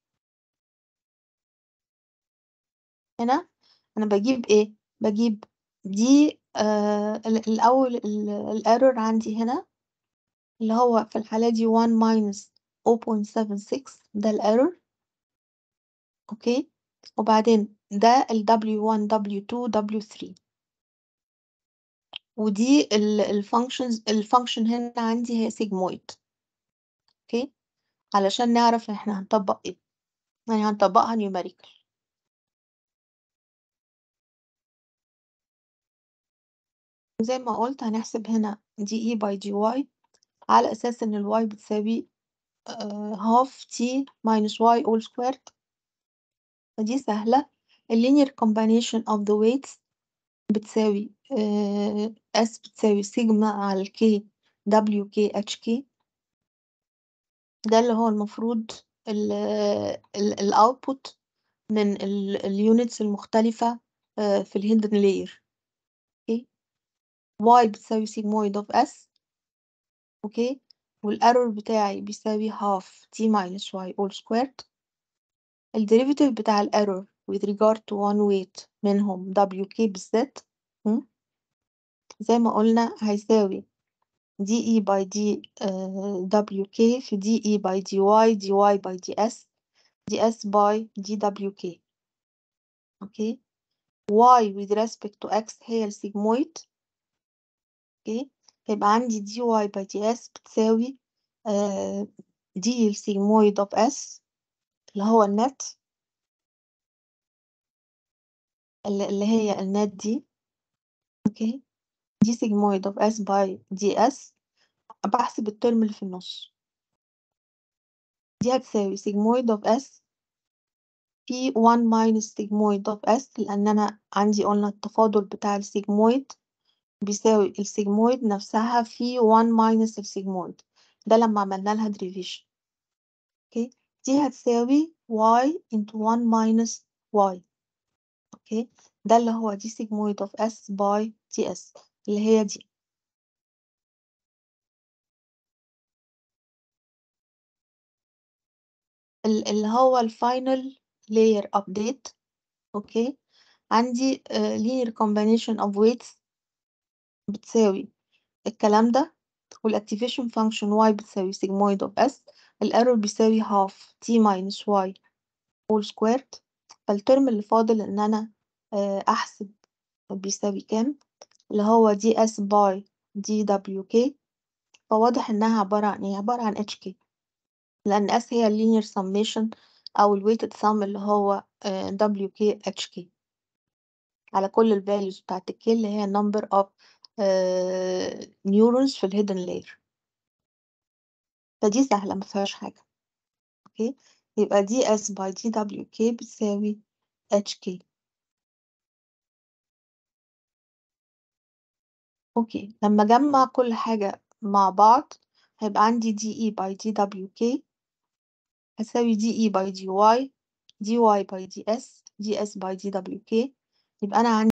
هنا انا بجيب ايه؟ بجيب دي آه ال- الاول الايرور عندي هنا اللي هو في الحالة دي واحد minus صفر فاصلة سبعة ستة، ده الايرور. اوكي. وبعدين ده ال دبليو واحد دبليو اتنين دبليو تلاتة، ودي الفانكشنز. الفانكشن هنا عندي هي سيجمويد. اوكي. علشان نعرف احنا هنطبق ايه، يعني هنطبقها نيوميريكال. زي ما قلت هنحسب هنا دي اي باي دي واي على اساس ان الواي بتساوي هاف تي minus واي all squared. فدي سهلة. اللينير combination of the weights بتساوي uh, S بتساوي سيجما على الكي دبليو كي اتش كي. ده اللي هو المفروض الاوتبوت من اليونتس المختلفة uh, في الهيدن لاير. اوكي. y بتساوي سيجمويد of S. اوكي. والارور بتاعي بيساوي half t minus y all squared. الديريفيتيف بتاع الارور with regard to one weight منهم wk بالذات م? زي ما قلنا هيساوي de by d uh, wk في de by dy dy by ds ds by dwk. اوكي. y with respect to x هي السيجمويد. اوكي. يبقى عندي dy by ds بتساوي uh, دي السيجمويد of s اللي هو النت، اللي اللي هي النت دي. اوكي. دي سيجمويد of s by ds. بحسب الترم اللي في النص. دي هتساوي سيجمويد of s في واحد minus سيجمويد of s، لأن أنا عندي قلنا التفاضل بتاع السيجمويد بيساوي السيجمويد نفسها في واحد minus السيجمويد، ده لما عملنا لها derivation. اوكي. دي هتساوي y into واحد minus y. اوكي. ده اللي هو دي سيجمويد of s by ds اللي هي دي. ال- اللي هو الفاينل layer update. اوكي. عندي uh, linear combination of weights بتساوي الكلام ده والactivation function y بتساوي sigmoid of s، الايرور بيساوي half t minus y whole squared. فالترم اللي فاضل ان انا آه، احسب بيساوي كام، اللي هو ds by dwk. فواضح انها عبارة عن ايه، عبارة عن hk، لان s هي linear summation او ال weighted sum اللي هو آه، wk hk على كل ال values بتاعت ال k اللي هي number of آه، neurons في ال hidden layer. فدي سهلة مفيهاش حاجة. اوكي، يبقى ds by dwk بتساوي hk. اوكي، لما اجمع كل حاجة مع بعض هيبقى عندي de by dwk هتساوي de by dy dy by ds ds by dwk. يبقى انا عندي